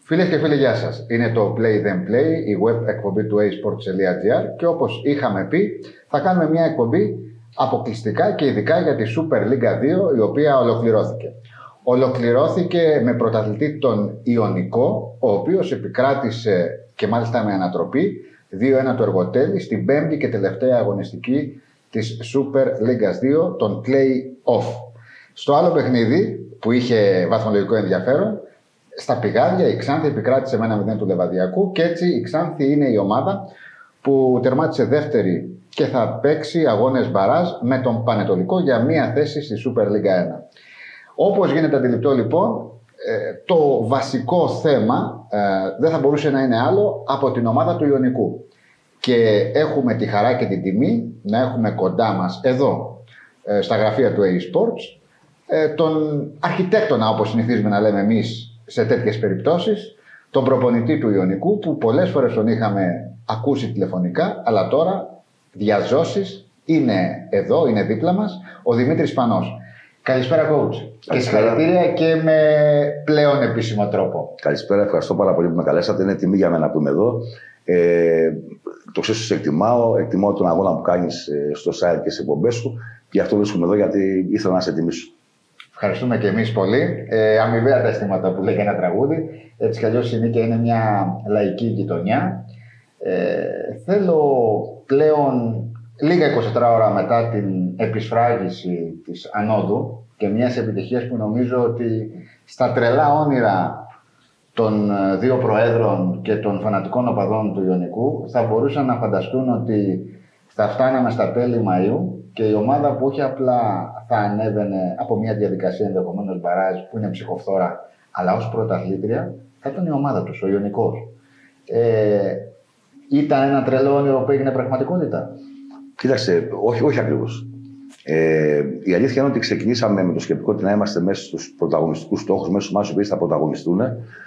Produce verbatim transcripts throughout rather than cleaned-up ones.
Φίλες και φίλοι, γεια σας. Είναι το Play Then Play, η web εκπομπή του έι σπορτς τελεία τζι άρ και όπως είχαμε πει, θα κάνουμε μια εκπομπή αποκλειστικά και ειδικά για τη Super League δύο, η οποία ολοκληρώθηκε. Ολοκληρώθηκε με πρωταθλητή τον Ιωνικό, ο οποίος επικράτησε και μάλιστα με ανατροπή δύο ένα το Εργοτέλη στην πέμπτη και τελευταία αγωνιστική της Super League δύο, τον Play-Off. Στο άλλο παιχνίδι που είχε βαθμολογικό ενδιαφέρον, στα πηγάδια η Ξάνθη επικράτησε με ένα μηδέν του Λεβαδιακού και έτσι η Ξάνθη είναι η ομάδα που τερμάτισε δεύτερη και θα παίξει αγώνες μπαράζ με τον Πανετολικό για μία θέση στη Super League ένα. Όπως γίνεται αντιληπτό λοιπόν, το βασικό θέμα δεν θα μπορούσε να είναι άλλο από την ομάδα του Ιωνικού. Και έχουμε τη χαρά και την τιμή να έχουμε κοντά μας εδώ στα γραφεία του έι σπορτς τον αρχιτέκτονα, όπως συνηθίζουμε να λέμε εμείς σε τέτοιες περιπτώσεις, τον προπονητή του Ιωνικού, που πολλές φορές τον είχαμε ακούσει τηλεφωνικά, αλλά τώρα διαζώσεις είναι εδώ, είναι δίπλα μας, ο Δημήτρης Πανός. Καλησπέρα, coach. Και συγχαρητήρια και με πλέον επίσημο τρόπο. Καλησπέρα, ευχαριστώ πάρα πολύ που με καλέσατε. Είναι τιμή για μένα που είμαι εδώ. Ε, το ξέρω σε εκτιμάω, εκτιμώ τον αγώνα που κάνεις στο site και στις εκπομπές σου. Γι' αυτό βρίσκομαι εδώ, γιατί ήθελα να σε τιμήσω. Ευχαριστούμε και εμείς πολύ. Ε, αμοιβαία τα αισθήματα που λέγει ένα τραγούδι. Έτσι κι αλλιώς η Νίκαια είναι μια λαϊκή γειτονιά. Ε, θέλω πλέον λίγα είκοσι τέσσερις ώρα μετά την επισφράγιση της ανόδου και μιας επιτυχίας που νομίζω ότι στα τρελά όνειρα των δύο προέδρων και των φανατικών οπαδών του Ιωνικού θα μπορούσαν να φανταστούν ότι θα φτάναμε στα τέλη Μαΐου και η ομάδα που όχι απλά θα ανέβαινε από μια διαδικασία ενδεχομένως μπαράζ που είναι ψυχοφθόρα, αλλά ως πρωταθλήτρια, θα ήταν η ομάδα τους, ο Ιωνικός. Ε, ήταν ένα τρελό όνειρο που έγινε πραγματικότητα? Κοίταξε, όχι, όχι ακριβώς. Ε, η αλήθεια είναι ότι ξεκινήσαμε με το σκεπτικό ότι να είμαστε μέσα στους πρωταγωνιστικούς στόχους, μέσα στους ομάδες που θα πρωταγωνιστούν.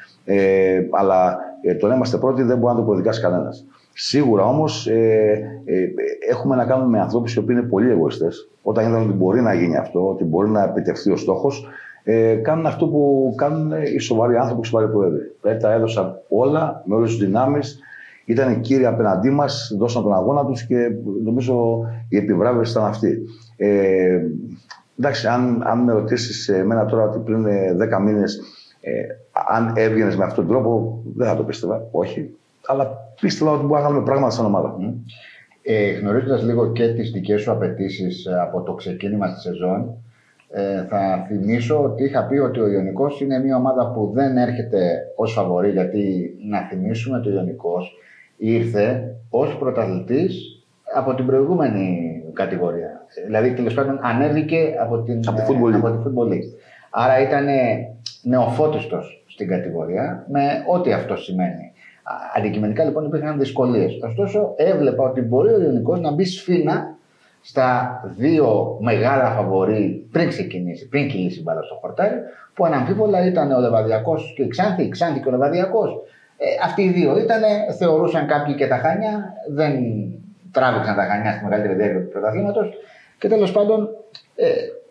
Ε, αλλά ε, το να είμαστε πρώτοι δεν μπορεί να το προδικάσει κανένας. Σίγουρα όμως ε, ε, έχουμε να κάνουμε με ανθρώπους οι οποίοι είναι πολύ εγωιστές. Όταν είδαν ότι μπορεί να γίνει αυτό, ότι μπορεί να επιτευχθεί ο στόχος, ε, κάνουν αυτό που κάνουν οι σοβαροί άνθρωποι, οι σοβαροί πρόεδροι. Δηλαδή τα έδωσαν όλα, με όλες τις δυνάμεις, ήταν κύριοι απέναντί μας, δώσαν τον αγώνα τους και νομίζω η επιβράβευση ήταν αυτή. Ε, εντάξει, αν, αν με ρωτήσεις εμένα τώρα ότι πριν δέκα μήνες, ε, αν έβγαινες με αυτόν τον τρόπο, δεν θα το πίστευα, όχι. Αλλά πίστευα ότι μπορούμε να κάνουμε πράγματα σαν ομάδα. Mm. Ε, γνωρίζοντας λίγο και τις δικές σου απαιτήσεις από το ξεκίνημα της σεζόν, ε, θα θυμίσω ότι είχα πει ότι ο Ιωνικός είναι μια ομάδα που δεν έρχεται ως φαβορί, γιατί να θυμίσουμε ότι ο Ιωνικός ήρθε ως πρωταθλητής από την προηγούμενη κατηγορία. Δηλαδή, τέλος πάντων, ανέβηκε από την Football League. Άρα ήταν νεοφώτιστος στην κατηγορία, με ό,τι αυτό σημαίνει. Αντικειμενικά λοιπόν υπήρχαν δυσκολίες. Ωστόσο, έβλεπα ότι μπορεί ο Ιωνικός να μπει σφήνα στα δύο μεγάλα φαβορί πριν ξεκινήσει, πριν κυλήσει η μπάλα στο χορτάρι, που αναμφίβολα ήταν ο Λεβαδιακός και η Ξάνθη, η Ξάνθη και ο Λεβαδιακός. Ε, αυτοί οι δύο ήταν, θεωρούσαν κάποιοι και τα Χάνια, δεν τράβηξαν τα Χάνια στη μεγαλύτερη διάρκεια του πρωταθλήματος. Και τέλος πάντων, ε,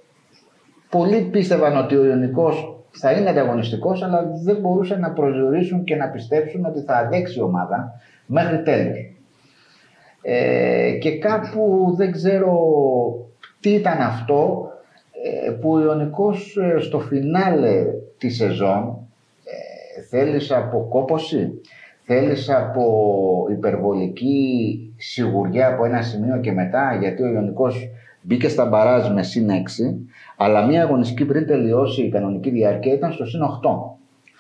πολλοί πίστευαν ότι ο Ιωνικός θα είναι ανταγωνιστικός, αλλά δεν μπορούσαν να προσδιορίσουν και να πιστέψουν ότι θα αντέξει η ομάδα μέχρι τέλους. Ε, και κάπου δεν ξέρω τι ήταν αυτό ε, που ο Ιωνικός ε, στο φινάλε τη σεζόν ε, θέλησε από κόπωση, θέλησε από υπερβολική σιγουριά από ένα σημείο και μετά, γιατί ο Ιωνικός μπήκε στα μπαράζ με συν έξι, αλλά μία αγωνιστική πριν τελειώσει η κανονική διάρκεια ήταν στο συν οκτώ.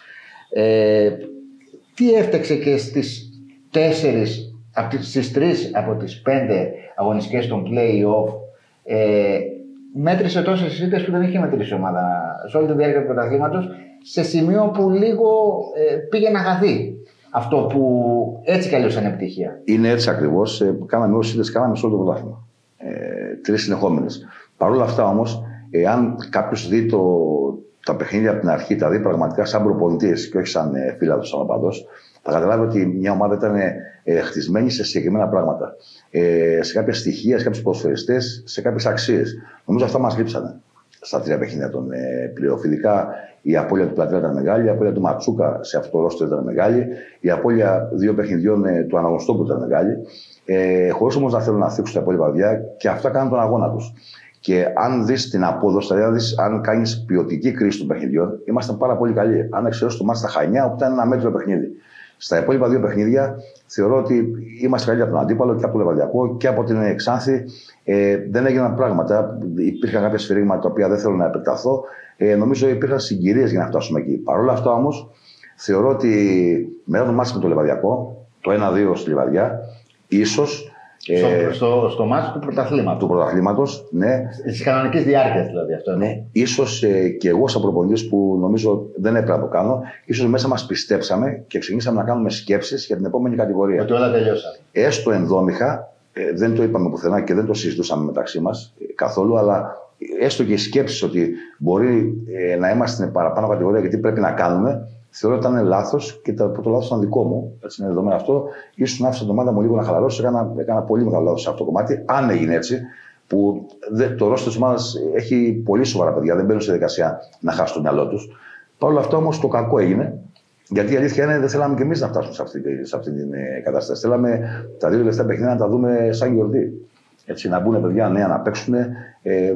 Ε, τι έφταξε και στις τέσσερις, στις τρεις από τις πέντε αγωνιστικές των play-off, ε, μέτρησε τόσες ήττες που δεν είχε μετρήσει η ομάδα σε όλη τη διάρκεια του πρωταθλήματος, σε σημείο που λίγο ε, πήγε να χαθεί αυτό που έτσι κι αλλιώς είναι επιτυχία. Είναι έτσι ακριβώς. Ε, κάναμε όσες ήττες κάναμε σε όλο το πρωτάθλημα. Ε, τρεις συνεχόμενες. Παρ' όλα αυτά όμως, εάν κάποιος δει το, τα παιχνίδια από την αρχή, τα δει πραγματικά σαν προπονητής και όχι σαν ε, φίλατος, σαν οπαδός, θα καταλάβει ότι μια ομάδα ήταν ε, χτισμένη σε συγκεκριμένα πράγματα. Ε, σε κάποια στοιχεία, σε κάποιους ποδοσφαιριστές, σε κάποιες αξίες. Νομίζω αυτά μας λείψανε. στα τρία παιχνίδια των ε, play-off. Ειδικά η απώλεια του Πλατέρα ήταν μεγάλη, η απώλεια του Ματσούκα σε αυτό το ρόστερ ήταν μεγάλη, η απώλεια δύο παιχνιδιών ε, του Αναγνωστόπουλου ήταν μεγάλη. Ε, Χωρίς όμως να θέλουν να θίξουν τα υπόλοιπα παιδιά, και αυτά κάνουν τον αγώνα τους. Και αν δεις την απόδοση, δηλαδή αν κάνεις ποιοτική κρίση των παιχνιδιών, είμαστε πάρα πολύ καλοί. Αν εξαιρέσει το μάτι στα Χανιά, όπου ήταν ένα μέτριο παιχνίδι. Στα υπόλοιπα δύο παιχνίδια θεωρώ ότι είμαστε καλύτεροι από τον αντίπαλο και από το Λεβαδιακό και από την Ξάνθη. Ε, δεν έγιναν πράγματα. Υπήρχαν κάποια σφυρίγματα τα οποία δεν θέλω να επεκταθώ. Ε, νομίζω υπήρχαν συγκυρίες για να φτάσουμε εκεί. Παρ' όλα αυτά όμως, θεωρώ ότι μετά το μάτι με το Λεβαδιακό, το ένα δύο στη Λιβαδιά, ίσως. Στο, ε, στο, στο μάτι του πρωταθλήματος. Του πρωταθλήματος, ναι. Τη κανονική διάρκεια δηλαδή αυτό. Ναι. Ίσως ε, και εγώ, σαν προπονητής που νομίζω δεν έπρεπε να το κάνω, ίσως μέσα μας πιστέψαμε και ξεκινήσαμε να κάνουμε σκέψεις για την επόμενη κατηγορία. Ότι όλα τελειώσαν. Έστω ενδόμηχα, ε, δεν το είπαμε πουθενά και δεν το συζητούσαμε μεταξύ μας ε, καθόλου, αλλά έστω και οι σκέψεις ότι μπορεί ε, να είμαστε στην παραπάνω κατηγορία γιατί πρέπει να κάνουμε. Θεωρώ ότι ήταν λάθος και το, το λάθος ήταν δικό μου. Έτσι είναι δεδομένο αυτό. Ίσως να άφησα την ομάδα μου λίγο να χαλαρώσει. Έκανα, έκανα πολύ μεγάλο λάθος σε αυτό το κομμάτι. Αν έγινε έτσι, που δε, το ρόστερ της ομάδας έχει πολύ σοβαρά παιδιά, δεν μπαίνουν σε διαδικασία να χάσουν το μυαλό τους. Παρ' όλα αυτά όμως το κακό έγινε. Γιατί η αλήθεια είναι δεν θέλαμε κι εμείς να φτάσουμε σε αυτή, σε αυτή την ε, κατάσταση. Θέλαμε τα δύο τελευταία παιχνίδια να τα δούμε σαν γιορτή. Έτσι, να μπουν παιδιά νέα να παίξουν. Ε,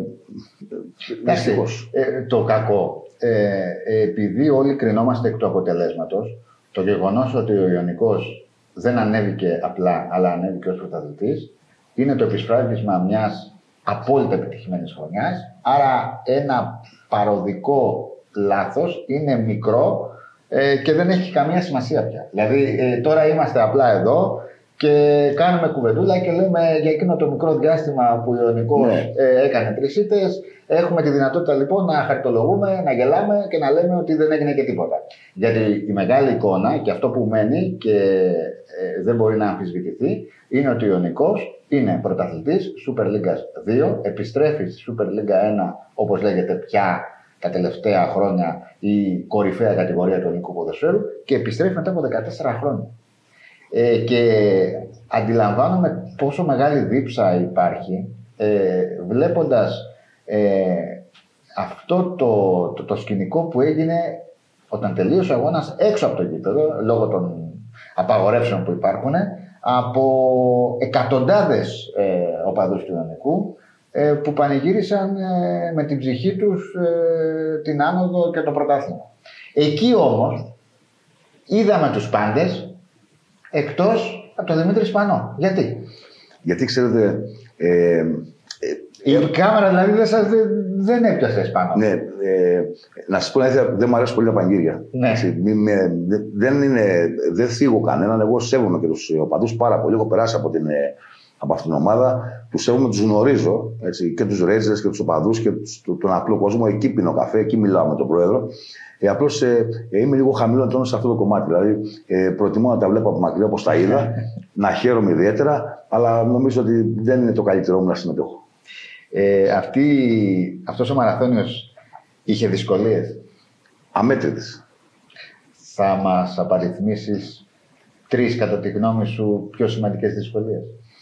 δυστυχώς. Ε, το κακό. Ε, επειδή όλοι κρινόμαστε εκ του αποτελέσματος, το γεγονός ότι ο Ιωνικός δεν ανέβηκε απλά, αλλά ανέβηκε ως πρωταθλητής, είναι το επισφράγισμα μιας απόλυτα επιτυχημένης χρονιάς. Άρα ένα παροδικό λάθος είναι μικρό ε, και δεν έχει καμία σημασία πια. Δηλαδή ε, τώρα είμαστε απλά εδώ και κάνουμε κουβεντούλα και λέμε για εκείνο το μικρό διάστημα που ο Ιωνικός ναι. ε, έκανε τρεις ήττες. Έχουμε τη δυνατότητα λοιπόν να χαριτολογούμε, να γελάμε και να λέμε ότι δεν έγινε και τίποτα. Γιατί η μεγάλη εικόνα και αυτό που μένει και ε, δεν μπορεί να αμφισβητηθεί είναι ότι ο Ιωνικός είναι πρωταθλητής Super League δύο, επιστρέφει στη Super League ένα, όπως λέγεται πια τα τελευταία χρόνια, η κορυφαία κατηγορία του ελληνικού ποδοσφαίρου, και επιστρέφει μετά από δεκατέσσερα χρόνια. Ε, και αντιλαμβάνομαι πόσο μεγάλη δίψα υπάρχει ε, βλέποντας ε, αυτό το, το, το σκηνικό που έγινε όταν τελείωσε ο αγώνας έξω από το γήπεδο, λόγω των απαγορεύσεων που υπάρχουν, από εκατοντάδες ε, οπαδούς του Ιωνικού ε, που πανηγύρισαν ε, με την ψυχή τους ε, την άνοδο και το πρωτάθλημα. Εκεί όμως είδαμε τους πάντες εκτός από τον Δημήτρη Σπανό. Γιατί? Γιατί ξέρετε... Ε, ε, η ε, κάμερα δηλαδή δεν, σας, δεν, δεν έπιασε Σπανό. Ναι, ε, να σας πω αλήθεια, δεν μου αρέσουν πολύ τα πανηγύρια. Ναι. Μη, με, δεν, είναι, δεν θίγω κανέναν, εγώ σέβομαι και τους οπαδούς πάρα πολύ. Έχω περάσει από, την, από αυτήν την ομάδα, τους σέβομαι, τους γνωρίζω, έτσι, και τους Ρέιτζερς και τους οπαδούς και τους, τον απλό κόσμο. Εκεί πίνω καφέ, εκεί μιλάω με τον πρόεδρο. Ε, Απλώς ε, ε, είμαι λίγο χαμηλό τόνο σε αυτό το κομμάτι. Δηλαδή, ε, προτιμώ να τα βλέπω από μακριά όπως τα είδα, να χαίρομαι ιδιαίτερα, αλλά νομίζω ότι δεν είναι το καλύτερό μου να συμμετέχω. Ε, αυτή, αυτός ο μαραθώνιος είχε δυσκολίες. Αμέτρητες. Θα μας απαριθμίσεις τρεις, κατά τη γνώμη σου, πιο σημαντικές δυσκολίες.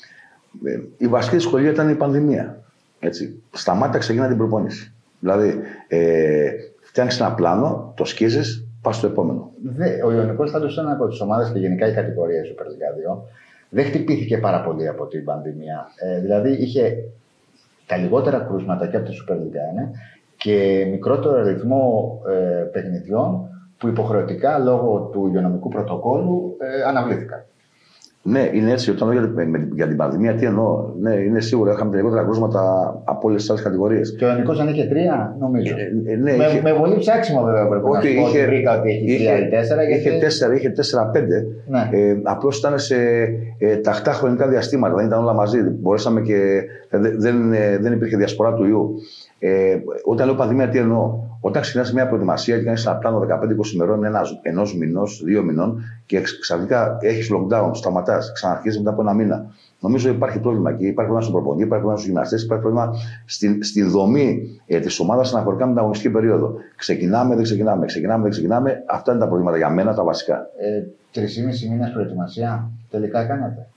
Ε, η βασική δυσκολία ήταν η πανδημία. Έτσι. Σταμάτητα ξεκινά την προπόνηση. Δηλαδή, ε, φτιάχνεις ένα πλάνο, το σκίζεις, πας στο επόμενο. Δε, ο Ιωνικός θα ήταν από τις ομάδες και γενικά η κατηγορία Super League δύο δεν χτυπήθηκε πάρα πολύ από την πανδημία. Ε, δηλαδή είχε τα λιγότερα κρούσματα και από τη Super League ένα και μικρότερο αριθμό ε, παιχνιδιών που υποχρεωτικά λόγω του υγειονομικού πρωτοκόλου ε, αναβλήθηκαν. Ναι, είναι έτσι. Όταν λέω για, για την πανδημία, τι εννοώ. Ναι, είναι σίγουρο. Είχαμε τα λιγότερα κρούσματα από όλες τις άλλες κατηγορίες. Και ο Ιωνικός αν είχε τρία, νομίζω. Ε, ε, ναι, με, είχε... με πολύ ψάξιμο, βέβαια, πρέπει να σου πω ότι βρήκα ότι έχει τρία ή τέσσερα. Είχε γιατί... τέσσερα, είχε τέσσερα πέντε. Ναι. Ε, απλώς ήταν σε ε, τακτά χρονικά διαστήματα. Δεν ήταν όλα μαζί. Μπορέσαμε και. Δεν, δεν, δεν υπήρχε διασπορά του ιού. Ε, όταν λέω πανδημία, τι εννοώ. Όταν ξεκινάς μια προετοιμασία και κάνεις ένα πλάνο δεκαπέντε είκοσι ημερών, ενός μηνός, δύο μηνών και ξαφνικά έχεις lockdown, σταματάς, ξαναρχίζεις μετά από ένα μήνα. Νομίζω υπάρχει πρόβλημα εκεί. Υπάρχει πρόβλημα στον προπονητή, υπάρχει πρόβλημα στους γυμναστές, υπάρχει πρόβλημα στην, στην δομή ε, της ομάδας αναφορικά με την αγωνιστική περίοδο. Ξεκινάμε, δεν ξεκινάμε, ξεκινάμε, δεν ξεκινάμε. Αυτά είναι τα προβλήματα για μένα, τα βασικά. Ε, Τρεις ή μισή μήνες προετοιμασία τελικά κάνατε.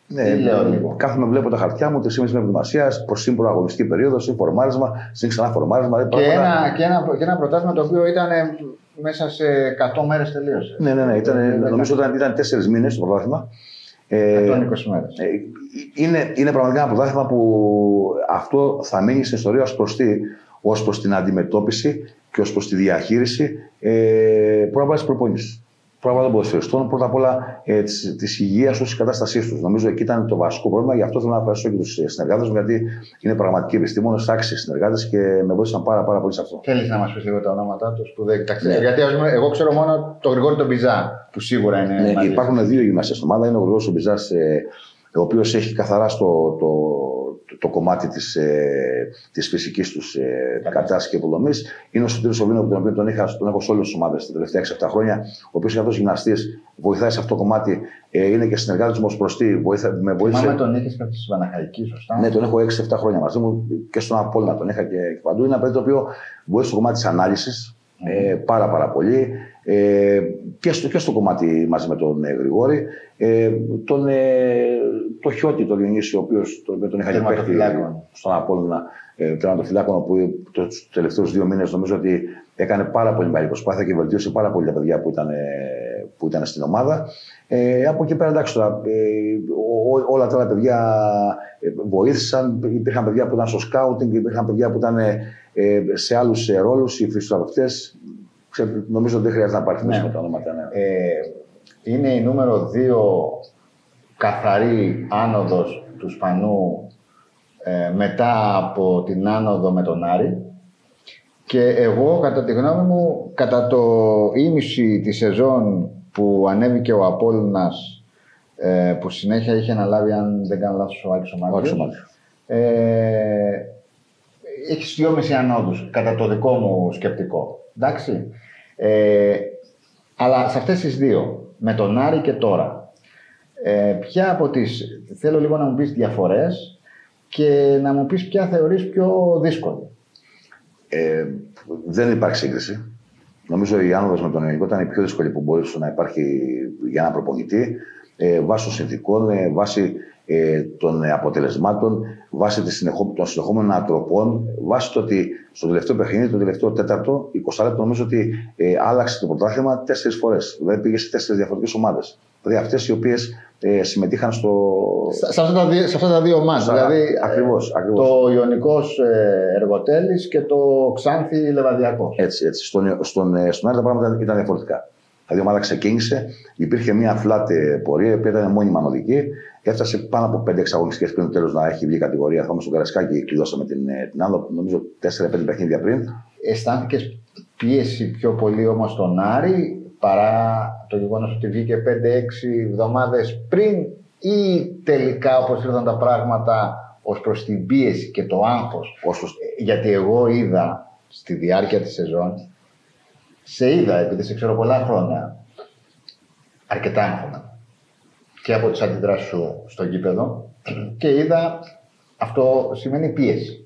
Ναι, λέω λίγο. Κάθομαι, βλέπω τα χαρτιά μου, τρεις και μισή προετοιμασία, προ σύμπρο αγωνιστική περίοδο, φορμάρισμα, συν ξανά φορμάρισμα. Και, πράγματα... ένα, και, ένα, και ένα πρωτάθλημα το οποίο ήταν μέσα σε εκατό μέρες τελείωσε. Ναι, ναι, ναι. Ήταν, ε, νομίζω ότι ήταν, ήταν τέσσερις μήνες το πρωτάθλημα. εκατόν είκοσι μέρες. Ε, είναι, είναι πραγματικά ένα πρωτάθλημα που αυτό θα μείνει στην ιστορία ως προς, τι, ως προς την αντιμετώπιση και ως προς τη διαχείριση ε, πρώτα απ' όλα της προπόνησης. Πρώτα απ' όλα των ποδοσφαιριστών, πρώτα απ' όλα ε, της, της υγείας τους, της κατάστασής τους. Νομίζω εκεί ήταν το βασικό πρόβλημα, γι' αυτό θέλω να ευχαριστώ και τους συνεργάτες μου, γιατί είναι πραγματικοί επιστήμονες, άξιοι συνεργάτες και με βοήθησαν πάρα, πάρα πολύ σε αυτό. Θέλεις να μας πεις λίγο τα ονόματά τους που δεν τα ξέρεις? Ναι. Γιατί εγώ ξέρω μόνο τον Γρηγόρη τον Μπιζά, που σίγουρα είναι. Ναι, υπάρχουν δύο γυμναστές στην ομάδα. Είναι ο Γρηγόρης ο Μπιζάς, ε, ο οποίος έχει καθαρά στο, το, το, το κομμάτι της, ε, της φυσικής τους ε, κατάστασης και υποδομής. Είναι ο Σωτήρης Σοβίνο, τον οποίο τον, είχα, τον έχω σε όλες τις ομάδες τα τελευταία έξι επτά χρόνια, ο οποίος είναι αυτός γυμναστής, βοηθάει σε αυτό το κομμάτι, ε, είναι και συνεργάτης μου ως προς τι. Βοήθα, με βοήθησε. Μα τον είχες και στη Βαναχαϊκή, σωστά? Ναι, τον έχω έξι επτά χρόνια μαζί μου και στον Απόλλωνα τον είχα και, και παντού. Είναι ένα παιδί το οποίο βοήθησε στο κομμάτι της ανάλυσης mm. ε, πάρα, πάρα πολύ. Ε, και, στο, και στο κομμάτι μαζί με τον ε, Γρηγόρη. Ε, τον, ε, το Χιώτη, τον Διονύση, ο οποίος τον, τον είχα και παίχτη στον Απόλλωνα, ε, τερματοφυλάκων, που τους τελευταίους δύο μήνες νομίζω ότι έκανε πάρα πολύ μεγάλη προσπάθεια και βελτίωσε πάρα πολύ τα παιδιά που ήταν, ε, που ήταν στην ομάδα. Ε, από εκεί πέρα, εντάξει, τώρα, ε, ό, όλα τα άλλα παιδιά βοήθησαν. Υπήρχαν παιδιά που ήταν στο σκάουτινγκ, υπήρχαν παιδιά που ήταν ε, σε άλλους ρόλους, οι φυσιοθεραπευτές. Νομίζω ότι δεν χρειάζεται να παρθυμίσουμε ναι. τα ονόματα. Ναι. Ε, είναι η νούμερο δύο καθαρή άνοδος του Σπανού ε, μετά από την άνοδο με τον Άρη. Και εγώ, κατά τη γνώμη μου, κατά το ίμιση τη σεζόν που ανέβηκε ο Απόλλωνας, ε, που συνέχεια είχε αναλάβει, αν δεν κάνω λάθος, ο Άκης ο Μάρτιος, ε, έχει δυόμιση ανόδους, κατά το δικό μου σκεπτικό. Εντάξει. Ε, αλλά σε αυτές τις δύο, με τον Άρη και τώρα, ε, ποια από τις, θέλω λίγο να μου πεις διαφορές και να μου πεις ποια θεωρείς πιο δύσκολη. Ε, δεν υπάρχει σύγκριση. Νομίζω η άνοδος με τον Ελληνικό ήταν η πιο δύσκολη που μπορούσε να υπάρχει για ένα προπονητή, ε, βάσει των συνθηκών, ε, βάσει ε, των αποτελεσμάτων, βάσει των συνεχόμενων ανατροπών, βάσει το ότι στο τελευταίο παιχνίδι, το τελευταίο τέταρτο, είκοσι λεπτό, νομίζω ότι ε, άλλαξε το πρωτάθλημα τέσσερις φορές. Δηλαδή πήγε σε τέσσερις διαφορετικές ομάδες. Δηλαδή αυτές οι οποίες ε, συμμετείχαν στο. Σε, σε, αυτά, τα δύο, σε αυτά τα δύο μάτς. Δηλαδή ακριβώς, ακριβώς. Το Ιωνικός ε, Εργοτέλης και το Ξάνθη Λεβαδιακός. Έτσι, έτσι. Στον, στον, στον Άρη τα πράγματα ήταν διαφορετικά. Δηλαδή η ομάδα ξεκίνησε, υπήρχε μια flat πορεία, η οποία ήταν μόνιμα ανωδική. Έφτασε πάνω από πέντε εξαγωνιστικές πριν το τέλος να έχει βγει κατηγορία. Θα στον Καρασκάκη κλειδώσαμε την, την άλλο, νομίζω τέσσερα πέντε παιχνίδια πριν. Αισθάνθηκες πίεση πιο πολύ όμως στον Άρη παρά το γεγονός ότι βγήκε πέντε έξι εβδομάδες πριν, ή τελικά όπως ήρθαν τα πράγματα ως προς την πίεση και το άγχος? Ως... Γιατί εγώ είδα στη διάρκεια της σεζόν, σε είδα, επειδή σε ξέρω πολλά χρόνια, αρκετά άγχωνα και από τις αντιδράσεις σου στο γήπεδο, και είδα αυτό σημαίνει πίεση.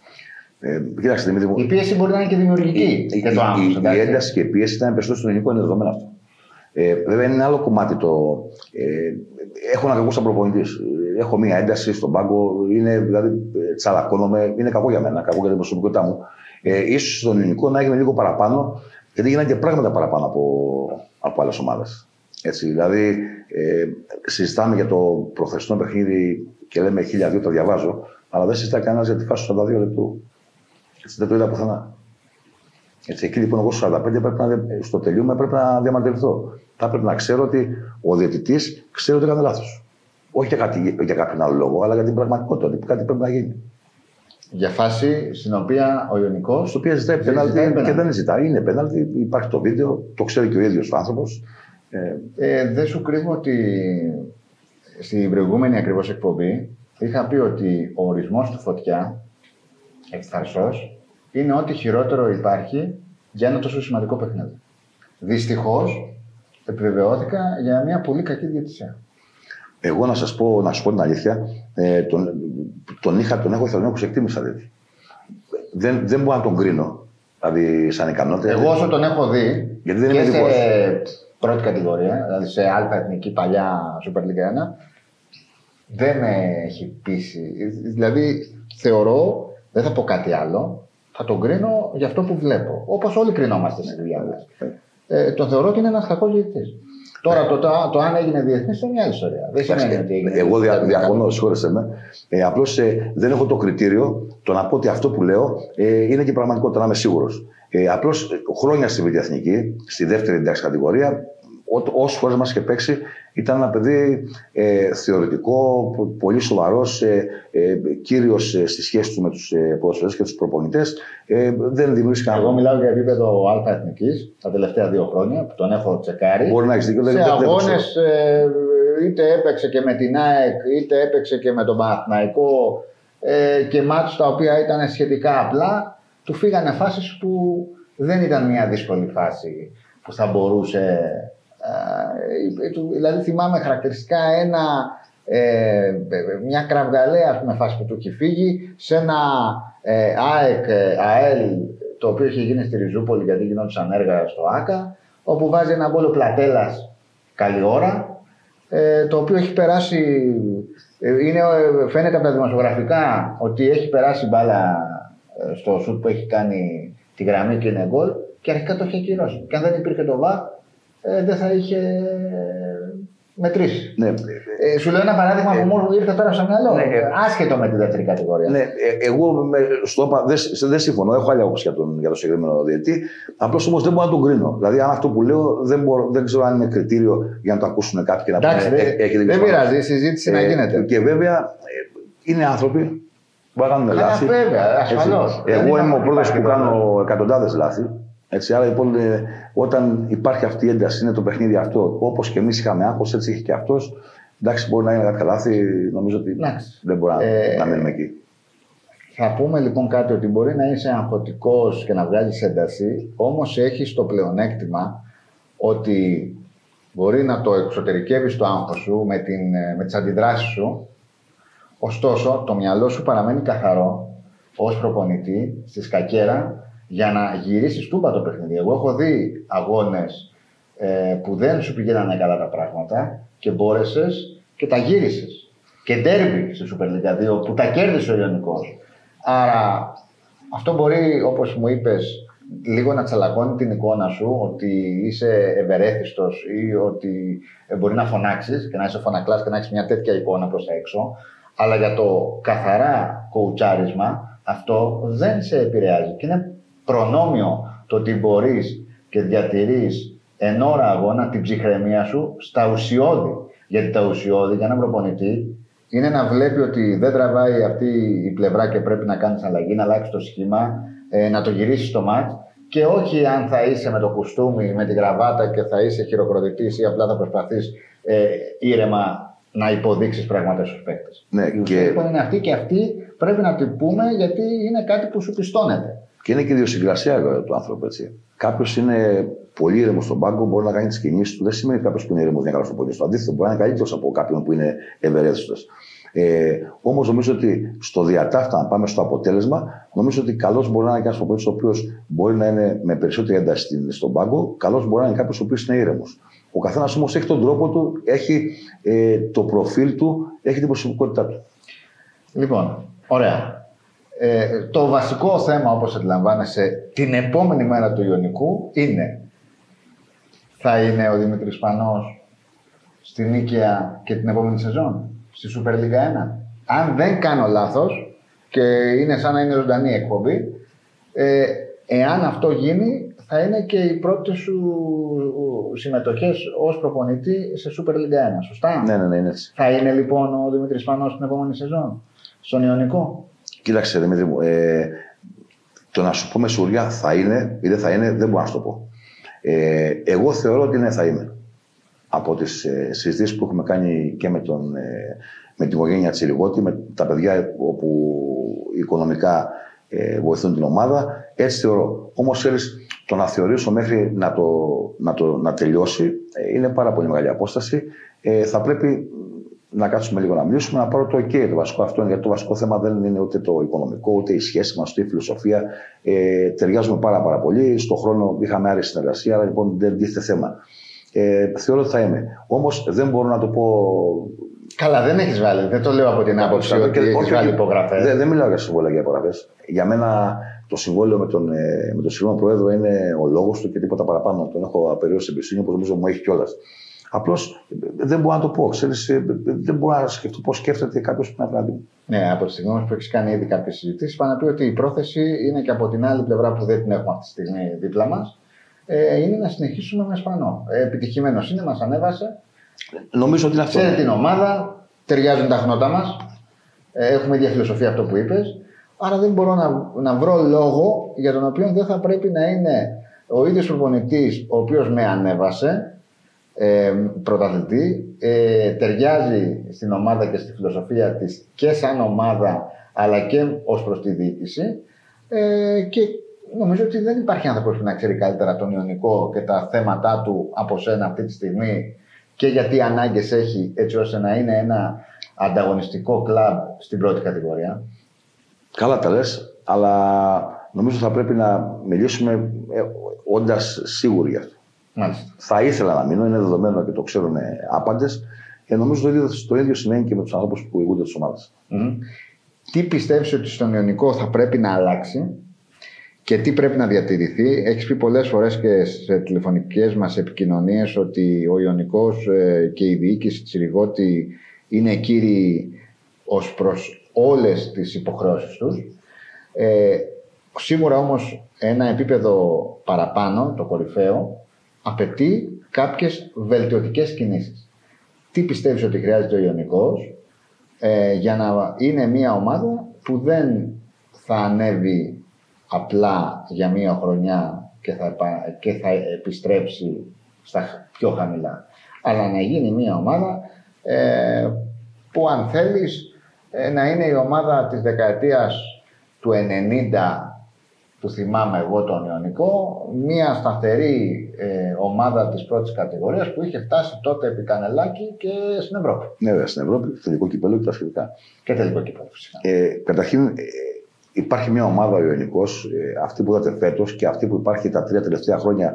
Ε, κοιτάξτε, Δημήτρη μου. Η πίεση μπορεί να είναι και δημιουργική. Η, και το άγχος, η, η ένταση και η πίεση ήταν περισσότερο στο ελληνικό, είναι δεδομένο αυτό. Ε, βέβαια είναι ένα άλλο κομμάτι το. Ε, έχω ένα κακό σαν προπονητής. Έχω μία ένταση στον πάγκο, είναι, δηλαδή τσαλακώνομαι, είναι κακό για μένα, κακό για την προσωπικότητά μου. Ε, ίσως στον ελληνικό να έγινε λίγο παραπάνω, γιατί γίνανε και πράγματα παραπάνω από, από άλλες ομάδες. Έτσι, δηλαδή, ε, συζητάμε για το προχθεσινό παιχνίδι και λέμε χίλια δύο, τα διαβάζω, αλλά δεν συζητάει κανένας για τη φάση του σαράντα δύο λεπτού. Έτσι, δεν το είδα πουθενά. Έτσι, εκεί λοιπόν, εγώ στο σαράντα πέντε πρέπει να, στο τελείωμα πρέπει να διαμαρτυρηθώ. Θα πρέπει να ξέρω ότι ο διαιτητής ξέρει ότι έκανε λάθος. Όχι για, κάτι, για κάποιον άλλο λόγο, αλλά για την πραγματικότητα, ότι κάτι πρέπει να γίνει. Για φάση στην οποία ο Ιωνικός. Στο οποίο ζητάει πέναλτι και δεν ζητάει. Είναι πέναλτι, υπάρχει το βίντεο, το ξέρει και ο ίδιος ο άνθρωπος. Ε, ε, δεν σου κρύβω ότι στην προηγούμενη ακριβώς εκπομπή είχα πει ότι ο ορισμός του Φωτιά, εκφαρσός, είναι ό,τι χειρότερο υπάρχει για ένα τόσο σημαντικό παιχνίδι. Δυστυχώς επιβεβαιώθηκα για μια πολύ κακή διαιτησία. Εγώ να σας πω, να σου πω την αλήθεια, ε, τον, τον, είχα, τον έχω ηθελονικό σε εκτίμησα. Δηλαδή. Δεν, δεν μπορώ να τον κρίνω, δηλαδή σαν ικανότητα. Εγώ όσο τον έχω δει, γιατί δεν και είναι σε πρώτη κατηγορία, δηλαδή σε Α εθνική παλιά Super League ένα, δεν με έχει πείσει. Δηλαδή, θεωρώ, δεν θα πω κάτι άλλο, θα τον κρίνω για αυτό που βλέπω. Όπως όλοι κρινόμαστε στη δουλειά μας. Ε, τον θεωρώ ότι είναι ένας κακός διαιτητής. Τώρα το, το, το αν έγινε διεθνής είναι μια άλλη ιστορία. Δεν σημαίνει ότι έγινε. Εγώ δια, διαφωνώ, συγχώρεσέ με. Ε, Απλώς ε, δεν έχω το κριτήριο το να πω ότι αυτό που λέω ε, είναι και πραγματικότητα, να είμαι σίγουρος. Ε, Απλώς χρόνια στη Β' Εθνική, στη δεύτερη εντάξει κατηγορία, όσες φορές μας είχε παίξει, ήταν ένα παιδί ε, θεωρητικό, πολύ σοβαρός, ε, ε, κύριος ε, στη σχέση του με τους ε, ποδοσφαιριστές και τους προπονητές. Ε, δεν δημιουργήσει κανένα. Εγώ μιλάω για επίπεδο Α' Εθνικής τα τελευταία δύο χρόνια που τον έχω τσεκάρει. Μπορεί να έχεις δίκιο, σε δεν, αγώνες, ε, είτε έπαιξε και με την ΑΕΚ, είτε έπαιξε και με τον Παναθηναϊκό ε, και μάτς τα οποία ήταν σχετικά απλά, του φύγανε φάσεις που δεν ήταν μια δύσκολη φάση που θα μπορούσε. Uh, δηλαδή θυμάμαι χαρακτηριστικά ένα, ε, μια κραυγαλαία ας πούμε, φάση που του έχει φύγει σε ένα ε, ΑΕΚ, ΑΕΛ το οποίο είχε γίνει στη Ριζούπολη γιατί γινόντουσαν έργα στο ΆΚΑ, όπου βάζει ένα γκολ ο Πλατέλας καλή ώρα, ε, το οποίο έχει περάσει, ε, είναι, φαίνεται από τα δημοσιογραφικά ότι έχει περάσει μπάλα ε, στο σουτ που έχει κάνει τη γραμμή και είναι γκολ και αρχικά το έχει ακυρώσει. Και αν δεν υπήρχε το βαρ, Ε, δεν θα είχε μετρήσει. Ναι. Ε, σου λέω ένα παράδειγμα που μου ήρθε τώρα στο μυαλό. Ναι. Άσχετο με τη δεύτερη κατηγορία. Ναι, ε, εγώ με, στο, δεν, δεν συμφωνώ. Έχω άλλη άποψη για τον, για τον συγκεκριμένο διαιτητή. Απλώς όμως δεν μπορώ να τον κρίνω. Δηλαδή, αν αυτό που λέω δεν, μπορώ, δεν ξέρω αν είναι κριτήριο για να το ακούσουν κάποιοι και να Εντάξει, πούνε. Δεν, ε, δεν πειράζει, η συζήτηση ε, να γίνεται. Και βέβαια ε, είναι άνθρωποι που κάνουν λάθη. Βέβαια, ασφαλώς. Εγώ είμαι ο πρώτος που κάνω εκατοντάδες λάθη. Έτσι, άρα λοιπόν, ε, όταν υπάρχει αυτή η ένταση, είναι το παιχνίδι αυτό. Όπως και εμείς είχαμε άγχος, έτσι είχε και αυτός. Εντάξει, μπορεί να είναι κάτι λάθη, νομίζω ότι εντάξει. Δεν μπορεί ε, να μείνουμε εκεί. Θα πούμε λοιπόν κάτι ότι μπορεί να είσαι αγχωτικός και να βγάλεις ένταση, όμως έχεις το πλεονέκτημα ότι μπορεί να το εξωτερικεύεις το άγχος σου με, την, με τις αντιδράσεις σου. Ωστόσο, το μυαλό σου παραμένει καθαρό ως προπονητή στη σκακέρα για να γυρίσεις τούμπα το παιχνίδι. Εγώ έχω δει αγώνες ε, που δεν σου πηγαίνανε καλά τα πράγματα και μπόρεσες και τα γύρισες. Και ντέρμπι στη Super League δύο που τα κέρδισε ο Ιωνικός. Άρα αυτό μπορεί, όπως μου είπες, λίγο να τσαλακώνει την εικόνα σου ότι είσαι ευερέθιστος ή ότι μπορεί να φωνάξεις και να είσαι φωνακλάς και να έχεις μια τέτοια εικόνα προς τα έξω. Αλλά για το καθαρά κοουτσάρισμα αυτό δεν σε επηρεάζει. Και είναι προνόμιο το ότι μπορείς και διατηρείς εν ώρα αγώνα την ψυχραιμία σου στα ουσιώδη. Γιατί τα ουσιώδη για έναν προπονητή είναι να βλέπει ότι δεν τραβάει αυτή η πλευρά και πρέπει να κάνεις αλλαγή, να αλλάξεις το σχήμα, ε, να το γυρίσεις το μάτς και όχι αν θα είσαι με το κουστούμι, με τη γραβάτα και θα είσαι χειροκροτητής ή απλά θα προσπαθείς ε, ήρεμα να υποδείξεις πράγματα στους παίκτες. Ναι, η ουσία λοιπόν είναι αυτή και αυτή πρέπει να την πούμε γιατί είναι κάτι που σου πιστώνεται. Και είναι και ιδιοσυγκρασία του άνθρωπου, έτσι. Κάποιος είναι πολύ ήρεμος στον πάγκο, μπορεί να κάνει τις κινήσεις του. Δεν σημαίνει κάποιος που είναι ήρεμος να κάνει στο πόδι. Στο αντίθετο, μπορεί να είναι καλύτερος από κάποιον που είναι ευερέθιστος. Ε, όμως νομίζω ότι στο διατάφτα, αν πάμε στο αποτέλεσμα, νομίζω ότι καλός μπορεί να είναι ένας προπονητής ο οποίος μπορεί να είναι με περισσότερη ένταση στον πάγκο, καλός μπορεί να είναι κάποιος ο οποίος είναι ήρεμος. Ο καθένας όμως έχει τον τρόπο του, έχει ε, το προφίλ του, έχει την προσωπικότητά του. Λοιπόν, ωραία. Ε, το βασικό θέμα, όπως αντιλαμβάνεσαι, την επόμενη μέρα του Ιωνικού είναι θα είναι ο Δημήτρης Σπανός στην Νίκαια και την επόμενη σεζόν, στη Super League ένα. Αν δεν κάνω λάθος και είναι σαν να είναι ζωντανή εκπομπή, ε, εάν αυτό γίνει, θα είναι και οι πρώτες σου συμμετοχές ως προπονητή σε Super League ένα. Σωστά? Ναι, ναι, ναι, είναι έτσι. Θα είναι λοιπόν ο Δημήτρης Σπανός στην επόμενη σεζόν, στον Ιωνικό? Κοίταξε, Δημήτρη μου, ε, το να σου πω με σιγουριά θα είναι ή δεν θα είναι, δεν μπορώ να σου το πω. Ε, εγώ θεωρώ ότι ναι, θα είμαι. Από τις ε, συζητήσεις που έχουμε κάνει και με, τον, ε, με την οικογένεια Τσιριγώτη, με τα παιδιά όπου οικονομικά ε, βοηθούν την ομάδα, έτσι θεωρώ. Όμως, ξέρεις, το να θεωρήσω μέχρι να, το, να, το, να τελειώσει ε, είναι πάρα πολύ μεγάλη απόσταση. Ε, θα πρέπει να κάτσουμε λίγο να μιλήσουμε, να πάρω το OK το βασικό αυτό, γιατί το βασικό θέμα δεν είναι ούτε το οικονομικό, ούτε η σχέση μας, ούτε η φιλοσοφία. Ε, ταιριάζουμε πάρα, πάρα πολύ. Στον χρόνο είχαμε άρρη συνεργασία, άρα λοιπόν δεν τίθεται θέμα. Ε, θεωρώ ότι θα είμαι. Όμως δεν μπορώ να το πω Καλά, δεν έχεις βάλει. Δεν το λέω από την άποψη ότι έχεις βάλει υπογραφές. Δεν, δεν μιλάω για συμβόλαια για υπογραφές. Για μένα το συμβόλαιο με τον, με τον συγκεκριμένο πρόεδρο είναι ο λόγος του και τίποτα παραπάνω. Τον έχω απεριόριστη εμπιστοσύνη, όπως νομίζω μου έχει κιόλας. Απλώς δεν μπορώ να το πω. Ξέρεις, δεν μπορώ να σκεφτώ πώς σκέφτεται κάποιος που είναι απέναντι μου. Ναι, από τη στιγμή που έχεις κάνει ήδη κάποιες συζητήσεις, πάνε να πει ότι η πρόθεση είναι και από την άλλη πλευρά που δεν την έχουμε αυτή τη στιγμή δίπλα μας, ε, είναι να συνεχίσουμε με Ισπανό. Ε, επιτυχημένος είναι, μας ανέβασε. Νομίζω ότι είναι αυτό. Ξέρει την ομάδα, ταιριάζουν τα χνότα μας. Ε, έχουμε ίδια φιλοσοφία αυτό που είπες. Άρα δεν μπορώ να, να βρω λόγο για τον οποίο δεν θα πρέπει να είναι ο ίδιος προπονητής ο οποίος με ανέβασε. Ε, πρωταθλητή, ε, ταιριάζει στην ομάδα και στη φιλοσοφία της και σαν ομάδα αλλά και ως προς τη διοίκηση, ε, και νομίζω ότι δεν υπάρχει άνθρωπος που να ξέρει καλύτερα τον Ιωνικό και τα θέματα του από σένα αυτή τη στιγμή και γιατί ανάγκες έχει έτσι ώστε να είναι ένα ανταγωνιστικό κλαμπ στην πρώτη κατηγορία. Καλά τα λες, αλλά νομίζω θα πρέπει να μιλήσουμε ε, όντας σίγουροι γι' αυτό. Μάλιστα. Θα ήθελα να μείνω, είναι δεδομένο και το ξέρουν άπαντες. Και νομίζω το ίδιο, το ίδιο σημαίνει και με τους ανθρώπους που ηγούνται της ομάδας. Mm. Τι πιστεύεις ότι στον Ιωνικό θα πρέπει να αλλάξει και τι πρέπει να διατηρηθεί? Έχεις πει πολλές φορές και σε τηλεφωνικές μας επικοινωνίες ότι ο Ιωνικός και η διοίκηση της Ηριγότη είναι κύριοι ως προς όλες τις υποχρεώσεις τους. Ε, σίγουρα όμως ένα επίπεδο παραπάνω, το κορυφαίο, απαιτεί κάποιες βελτιωτικές κινήσεις. Τι πιστεύεις ότι χρειάζεται ο Ιωνικός ε, για να είναι μια ομάδα που δεν θα ανέβει απλά για μια χρονιά και θα, και θα επιστρέψει στα πιο χαμηλά, αλλά να γίνει μια ομάδα ε, που αν θέλεις ε, να είναι η ομάδα της δεκαετίας του ενενήντα, που θυμάμαι εγώ τον Ιωνικό, μια σταθερή ε, ομάδα της πρώτης κατηγορίας που είχε φτάσει τότε επί Κανελάκη και στην Ευρώπη. Ναι, βέβαια, στην Ευρώπη, τελικό κύπελλο και τα σχετικά. Και τελικό κύπελλο, φυσικά. Ε, καταρχήν, ε, υπάρχει μια ομάδα ο Ιωνικός, ε, αυτή που είδατε φέτος και αυτή που υπάρχει τα τρία τελευταία χρόνια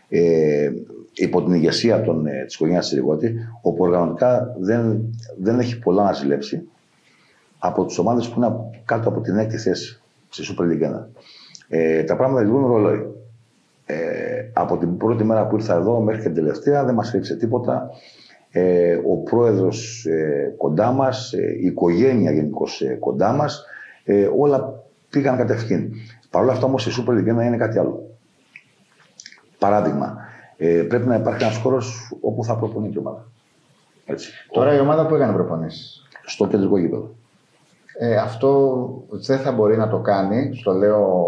ε, υπό την ηγεσία των, ε, της οικογένειας της Ηριγότη, όπου οργανωτικά δεν, δεν έχει πολλά να ζηλέψει από τις ομάδες που είναι κάτω από την έκτη θέση στη Super League ένα. Ε, τα πράγματα λειτουργούν ρολόι. Ε, από την πρώτη μέρα που ήρθα εδώ μέχρι και την τελευταία δεν μας έλειψε τίποτα. Ε, ο πρόεδρος ε, κοντά μας, ε, η οικογένεια γενικώς ε, κοντά μας, ε, όλα πήγαν κατευθείαν. Παρ' όλα αυτά όμως η Super League ένα είναι κάτι άλλο. Παράδειγμα, ε, πρέπει να υπάρχει ένας χώρος όπου θα προπονεί η ομάδα. Έτσι. Τώρα η ομάδα που έκανε προπονήσεις. Στο κεντρικό γήπεδο. Ε, αυτό δεν θα μπορεί να το κάνει, στο λέω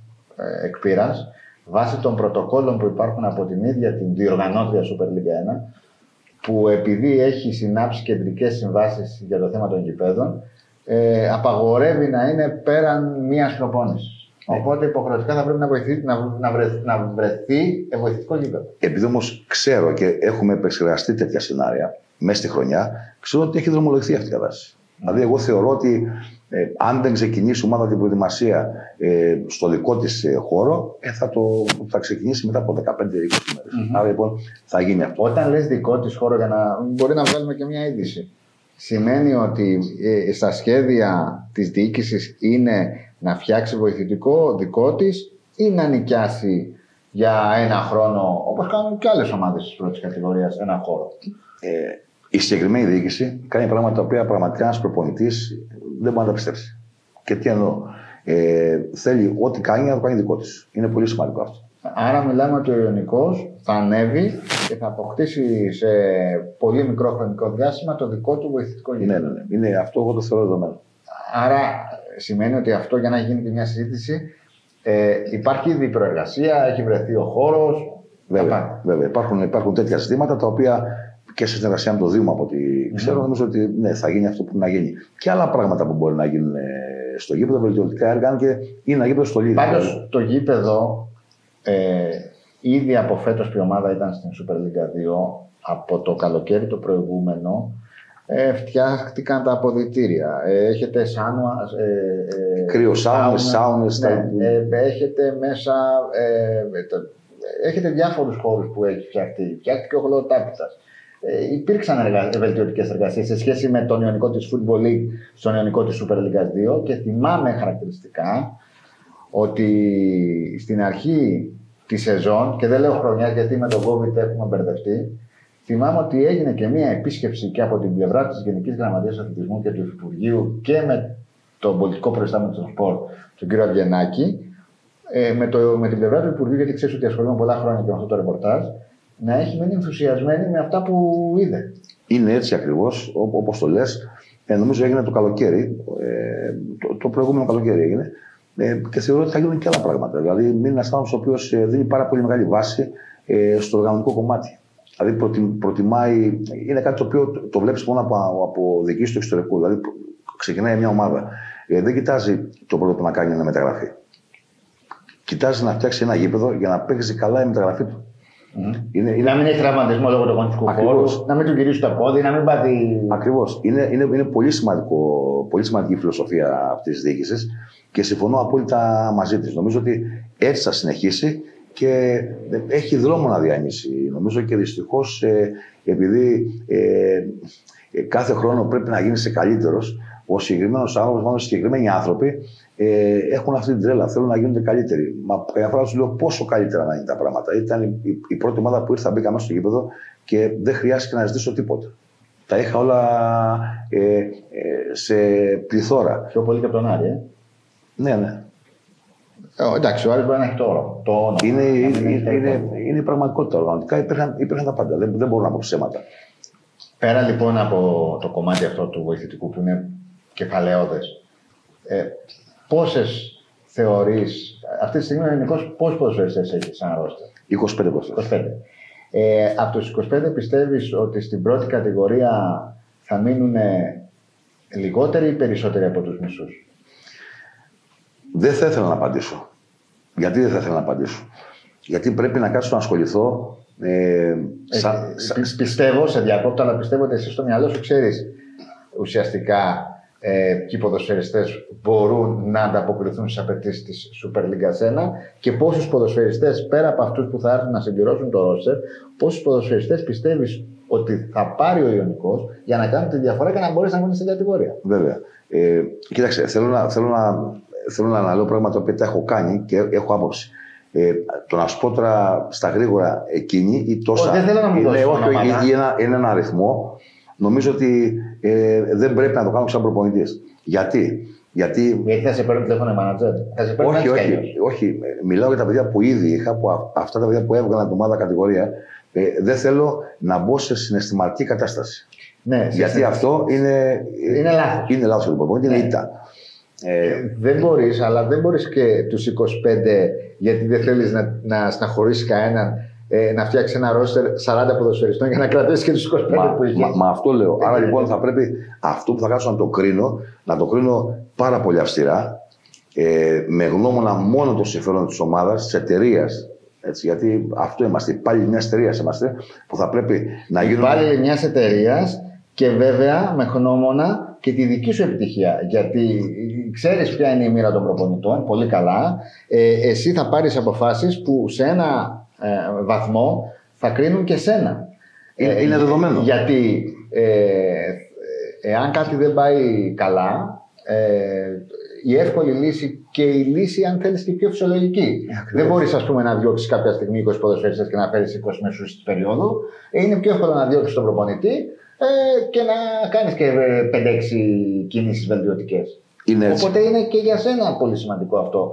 ε, εκ πείρας, βάσει των πρωτοκόλων που υπάρχουν από την ίδια την διοργανώτρια Super League ένα, που επειδή έχει συνάψει κεντρικές συμβάσεις για το θέμα των γηπέδων, ε, απαγορεύει να είναι πέραν μίας προπόνησης. Ναι. Οπότε υποχρεωτικά θα πρέπει να, βοηθεί, να, να, βρεθεί, να βρεθεί βοηθητικό γήπεδο. Επειδή όμως ξέρω και έχουμε επεξεργαστεί τέτοια σενάρια μέσα στη χρονιά, ξέρω ότι έχει δρομολογηθεί αυτή η κατάσταση. Δηλαδή, εγώ θεωρώ ότι ε, αν δεν ξεκινήσει η ομάδα την προετοιμασία ε, στο δικό της ε, χώρο, ε, θα, το, θα ξεκινήσει μετά από δεκαπέντε με είκοσι μέρες. Mm-hmm. Άρα λοιπόν θα γίνει αυτό. Όταν λες δικό της χώρο, για να μπορεί να βγάλουμε και μια είδηση, σημαίνει ότι ε, στα σχέδια της διοίκησης είναι να φτιάξει βοηθητικό δικό της ή να νοικιάσει για ένα χρόνο, όπως κάνουν και άλλες ομάδες της πρώτης κατηγορίας, ένα χώρο. Ε, Η συγκεκριμένη διοίκηση κάνει πράγματα τα οποία πραγματικά ένας προπονητής δεν μπορεί να τα πιστέψει. Και τι εννοώ. Ε, θέλει ό,τι κάνει να το κάνει δικό της. Είναι πολύ σημαντικό αυτό. Άρα μιλάμε ότι ο Ιωνικός θα ανέβει και θα αποκτήσει σε πολύ μικρό χρονικό διάστημα το δικό του βοηθητικό γήπεδο. Ναι, ναι, ναι. Είναι αυτό, εγώ το θεωρώ δεδομένο. Άρα σημαίνει ότι αυτό, για να γίνει και μια συζήτηση, ε, υπάρχει ήδη προεργασία, έχει βρεθεί ο χώρος. Βέβαια, βέβαια. Υπάρχουν, υπάρχουν τέτοια ζητήματα τα οποία και σε συνεργασία με το Δήμο, από ό,τι ξέρω, mm. νομίζω ότι ναι, θα γίνει αυτό που να γίνει. Και άλλα πράγματα που μπορεί να γίνουν στο γήπεδο, βελτιωτικά έργα, και είναι ένα γήπεδο στο Λίδι. Πάντως το γήπεδο, ε, ήδη από φέτος που η ομάδα ήταν στην Super League δύο, από το καλοκαίρι το προηγούμενο, ε, φτιάχτηκαν τα αποδυτήρια. Ε, έχετε σάουνα, ε, ε, κρυοσάουνες, σάουνες. Ναι, ε, έχετε μέσα. Ε, το, έχετε διάφορους χώρους που έχει φτιαχτεί. Φτιάχτηκε ο χολοτάπητας. Ε, υπήρξαν εργα... βελτιωτικές εργασίες σε σχέση με τον ιωνικό της Football League στον ιωνικό της Super League δύο και θυμάμαι χαρακτηριστικά ότι στην αρχή τη σεζόν, και δεν λέω χρονιά γιατί με τον COVID έχουμε μπερδευτεί, θυμάμαι ότι έγινε και μία επίσκεψη και από την πλευρά της Γενικής Γραμματείας Αθλητισμού και του Υφυπουργείου και με τον πολιτικό προϊστάμενο του σπορ, τον κύριο Αυγενάκη, ε, με, το, με την πλευρά του Υπουργείου, γιατί ξέρει ότι ασχολούμαι πολλά χρόνια και με αυτό το ρεπορτάζ, να έχει μείνει ενθουσιασμένη με αυτά που είδε. Είναι έτσι ακριβώς, όπως το λες. Ε, νομίζω έγινε το καλοκαίρι, ε, το, το προηγούμενο καλοκαίρι έγινε. Ε, και θεωρώ ότι θα γίνουν και άλλα πράγματα. Δηλαδή, είναι ένα άνθρωπο ο οποίο ε, δίνει πάρα πολύ μεγάλη βάση ε, στο οργανωτικό κομμάτι. Δηλαδή, προτι, προτιμάει. Είναι κάτι το οποίο το, το βλέπει μόνο από, από διοικήσει του εξωτερικού. Δηλαδή, ξεκινάει μια ομάδα. Ε, δεν κοιτάζει το πρώτο που να κάνει μια μεταγραφή. Κοιτάζει να φτιάξει ένα γήπεδο για να παίξει καλά η μεταγραφή του. Mm. Είναι, είναι... Να μην έχει τραυματισμό λόγω του γονιστικού χώρου, να μην του γυρίσει το πόδι, να μην πάθει. Ακριβώς. Είναι, είναι, είναι πολύ, σημαντικό, πολύ σημαντική η φιλοσοφία αυτή τη διοίκηση και συμφωνώ απόλυτα μαζί τη. Νομίζω ότι έτσι θα συνεχίσει και έχει δρόμο να διανύσει. Νομίζω και δυστυχώς ε, επειδή ε, ε, κάθε χρόνο πρέπει να γίνει σε καλύτερος, ο συγκεκριμένος άνθρωπος, μάλλον συγκεκριμένοι άνθρωποι ε, έχουν αυτή την τρέλα. Θέλουν να γίνονται καλύτεροι. Μα καμιά φορά του λέω πόσο καλύτερα να είναι τα πράγματα. Ήταν η, η πρώτη ομάδα που ήρθα, μπήκα μέσα στο γήπεδο και δεν χρειάστηκε να ζητήσω τίποτα. Τα είχα όλα ε, ε, σε πληθώρα. Πιο πολύ και από τον Άρη, ε. Ναι, ναι. Ε, εντάξει, ο Άρης μπορεί να έχει το όρο. Το όνομα. Είναι, είναι, είναι, είναι, είναι η πραγματικότητα. Οργανωτικά υπήρχαν, υπήρχαν τα πάντα. Δεν, δεν μπορώ να πω ψέματα. Πέρα λοιπόν από το κομμάτι αυτό του βοηθητικού που είναι κεφαλαιόδες, ε, πόσες θεωρείς, αυτή τη στιγμή ο ελληνικός πόσους ποδοσφαιριστές έχει σαν ρόστερ? είκοσι πέντε ποδοσφαιριστές. Ε, από τους είκοσι πέντε πιστεύεις ότι στην πρώτη κατηγορία θα μείνουν λιγότεροι ή περισσότεροι από τους μισούς? Δεν θα ήθελα να απαντήσω. Γιατί δεν θα ήθελα να απαντήσω? Γιατί πρέπει να κάτσω να ασχοληθώ. Ε, σαν, ε, σαν... Πιστεύω, σε διακόπτω, αλλά πιστεύω ότι εσύ στο μυαλό σου ξέρεις ουσιαστικά ε, ποιοι ποδοσφαιριστές μπορούν να ανταποκριθούν στις απαιτήσεις της Super League ένα και πόσους ποδοσφαιριστές, πέρα από αυτούς που θα έρθουν να συμπληρώσουν το ρόστερ, πόσους ποδοσφαιριστές πιστεύεις ότι θα πάρει ο Ιωνικός για να κάνει τη διαφορά και να μπορέσει να μείνει στην κατηγορία? Βέβαια. Ε, κοίταξε, θέλω να, θέλω, να, θέλω να αναλύω πράγματα που τα έχω κάνει και έχω άποψη. Ε, το να σου πω τώρα στα γρήγορα εκείνη ή τόσα. Δεν θέλω να μου δώσεις ονόματα. Ή ένα, ένα αριθμό. Νομίζω ότι ε, δεν πρέπει να το κάνω σαν προπονητής. Γιατί? Γιατί... Γιατί θα σε παίρνουν τηλέφωνο μάνατζερ. Όχι, όχι, όχι. Μιλάω για τα παιδιά που ήδη είχα, που αυτά τα παιδιά που έβγαλαν την ομάδα κατηγορία. Ε, δεν θέλω να μπω σε συναισθηματική κατάσταση. Ναι, γιατί αυτό είναι, είναι λάθος. Είναι λάθος για τον προπονητή, είναι ήττα. Ε, δεν μπορείς, αλλά δεν μπορείς και τους είκοσι πέντε, γιατί δεν θέλεις να, να στεναχωρήσεις κανέναν, ε, να φτιάξεις ένα ρόστερ σαράντα ποδοσφαιριστών για να κρατήσεις και τους είκοσι πέντε μα, που είχες. Μα, μα αυτό λέω. Άρα λοιπόν θα πρέπει αυτό που θα κάτσω να το κρίνω, να το κρίνω πάρα πολύ αυστηρά, ε, με γνώμονα μόνο το συμφέρον της ομάδας, της εταιρείας. Έτσι, γιατί αυτό είμαστε, υπάλληλοι μιας εταιρείας είμαστε, που θα πρέπει να γίνουν. Υπάλληλοι μιας εταιρείας και βέβαια με γνώμονα και τη δική σου επιτυχία. Γιατί ξέρεις ποια είναι η μοίρα των προπονητών, πολύ καλά. Ε, εσύ θα πάρεις αποφάσεις που σε ένα ε, βαθμό θα κρίνουν και σένα. Είναι, είναι δεδομένο. Γιατί ε, εάν κάτι δεν πάει καλά, ε, η εύκολη λύση και η λύση, αν θέλεις, και πιο φυσιολογική. Ακριβώς. Δεν μπορείς, ας πούμε, να διώξεις κάποια στιγμή είκοσι ποδοσφαιριστές και να φέρεις είκοσι μεσούς της περίοδου. Είναι πιο εύκολο να διώξεις τον προπονητή ε, και να κάνεις και πέντε έξι κινήσεις βελτιωτικές. Οπότε είναι και για σένα πολύ σημαντικό αυτό.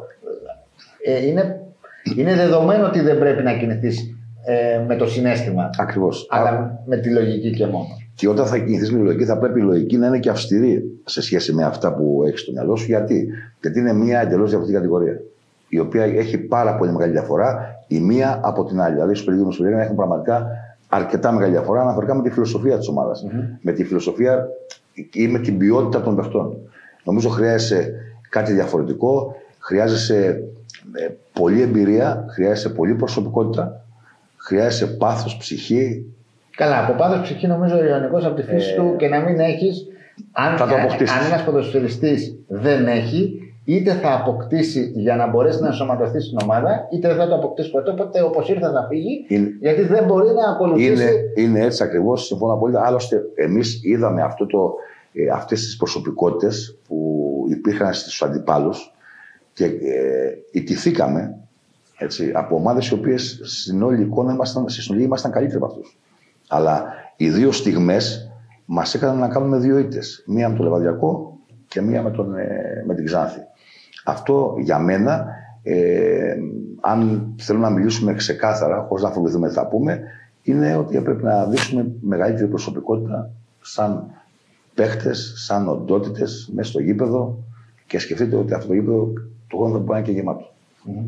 Ε, είναι, είναι δεδομένο ότι δεν πρέπει να κινηθείς ε, με το συναίσθημα. Ακριβώς. Αλλά Α... με τη λογική και μόνο. Και όταν θα κινηθείς με τη λογική, θα πρέπει η λογική να είναι και αυστηρή σε σχέση με αυτά που έχεις στο μυαλό σου. Γιατί, Γιατί είναι μια εντελώς διαφορετική κατηγορία, η οποία έχει πάρα πολύ μεγάλη διαφορά η μία από την άλλη. Δηλαδή, στους περίπτωση που έχουν πραγματικά αρκετά μεγάλη διαφορά αναφορικά με τη φιλοσοφία της ομάδας. Mm-hmm. Με τη φιλοσοφία ή με την ποιότητα των παιχτών. Νομίζω χρειάζεσαι κάτι διαφορετικό, χρειάζεσαι ε, πολλή εμπειρία, χρειάζεσαι πολλή προσωπικότητα, χρειάζεσαι πάθος, ψυχή. Καλά, από πάθος ψυχή νομίζω ο Ιωνικός από τη φύση ε... του και να μην έχεις. Αν, αν ένας ποδοσφαιριστής δεν έχει, είτε θα αποκτήσει για να μπορέσει να ενσωματωθεί στην ομάδα, είτε δεν θα το αποκτήσει ποτέ. Οπότε όπως ήρθε θα φύγει, είναι, γιατί δεν μπορεί να ακολουθήσει. Είναι, είναι έτσι ακριβώς, συμφωνώ απόλυτα. Άλλωστε, εμείς είδαμε αυτό το, ε, αυτές τις προσωπικότητες που υπήρχαν στους αντιπάλους και ε, ιτηθήκαμε έτσι, από ομάδες οι οποίες στην όλη εικόνα ήμασταν, στη συνολή ήμασταν καλύτεροι από αυτούς. Αλλά οι δύο στιγμές μας έκαναν να κάνουμε δύο ήττες. Μία με το Λεβαδιακό και μία με, τον, ε, με την Ξάνθη. Αυτό για μένα, ε, αν θέλω να μιλήσουμε ξεκάθαρα, χωρίς να φοβηθούμε τι θα πούμε, είναι ότι έπρεπε να δείξουμε μεγαλύτερη προσωπικότητα σαν παίχτες, σαν οντότητες μέσα στο γήπεδο και σκεφτείτε ότι αυτό το γήπεδο το χρόνο θα μπορεί να είναι και γεμάτο. Mm-hmm.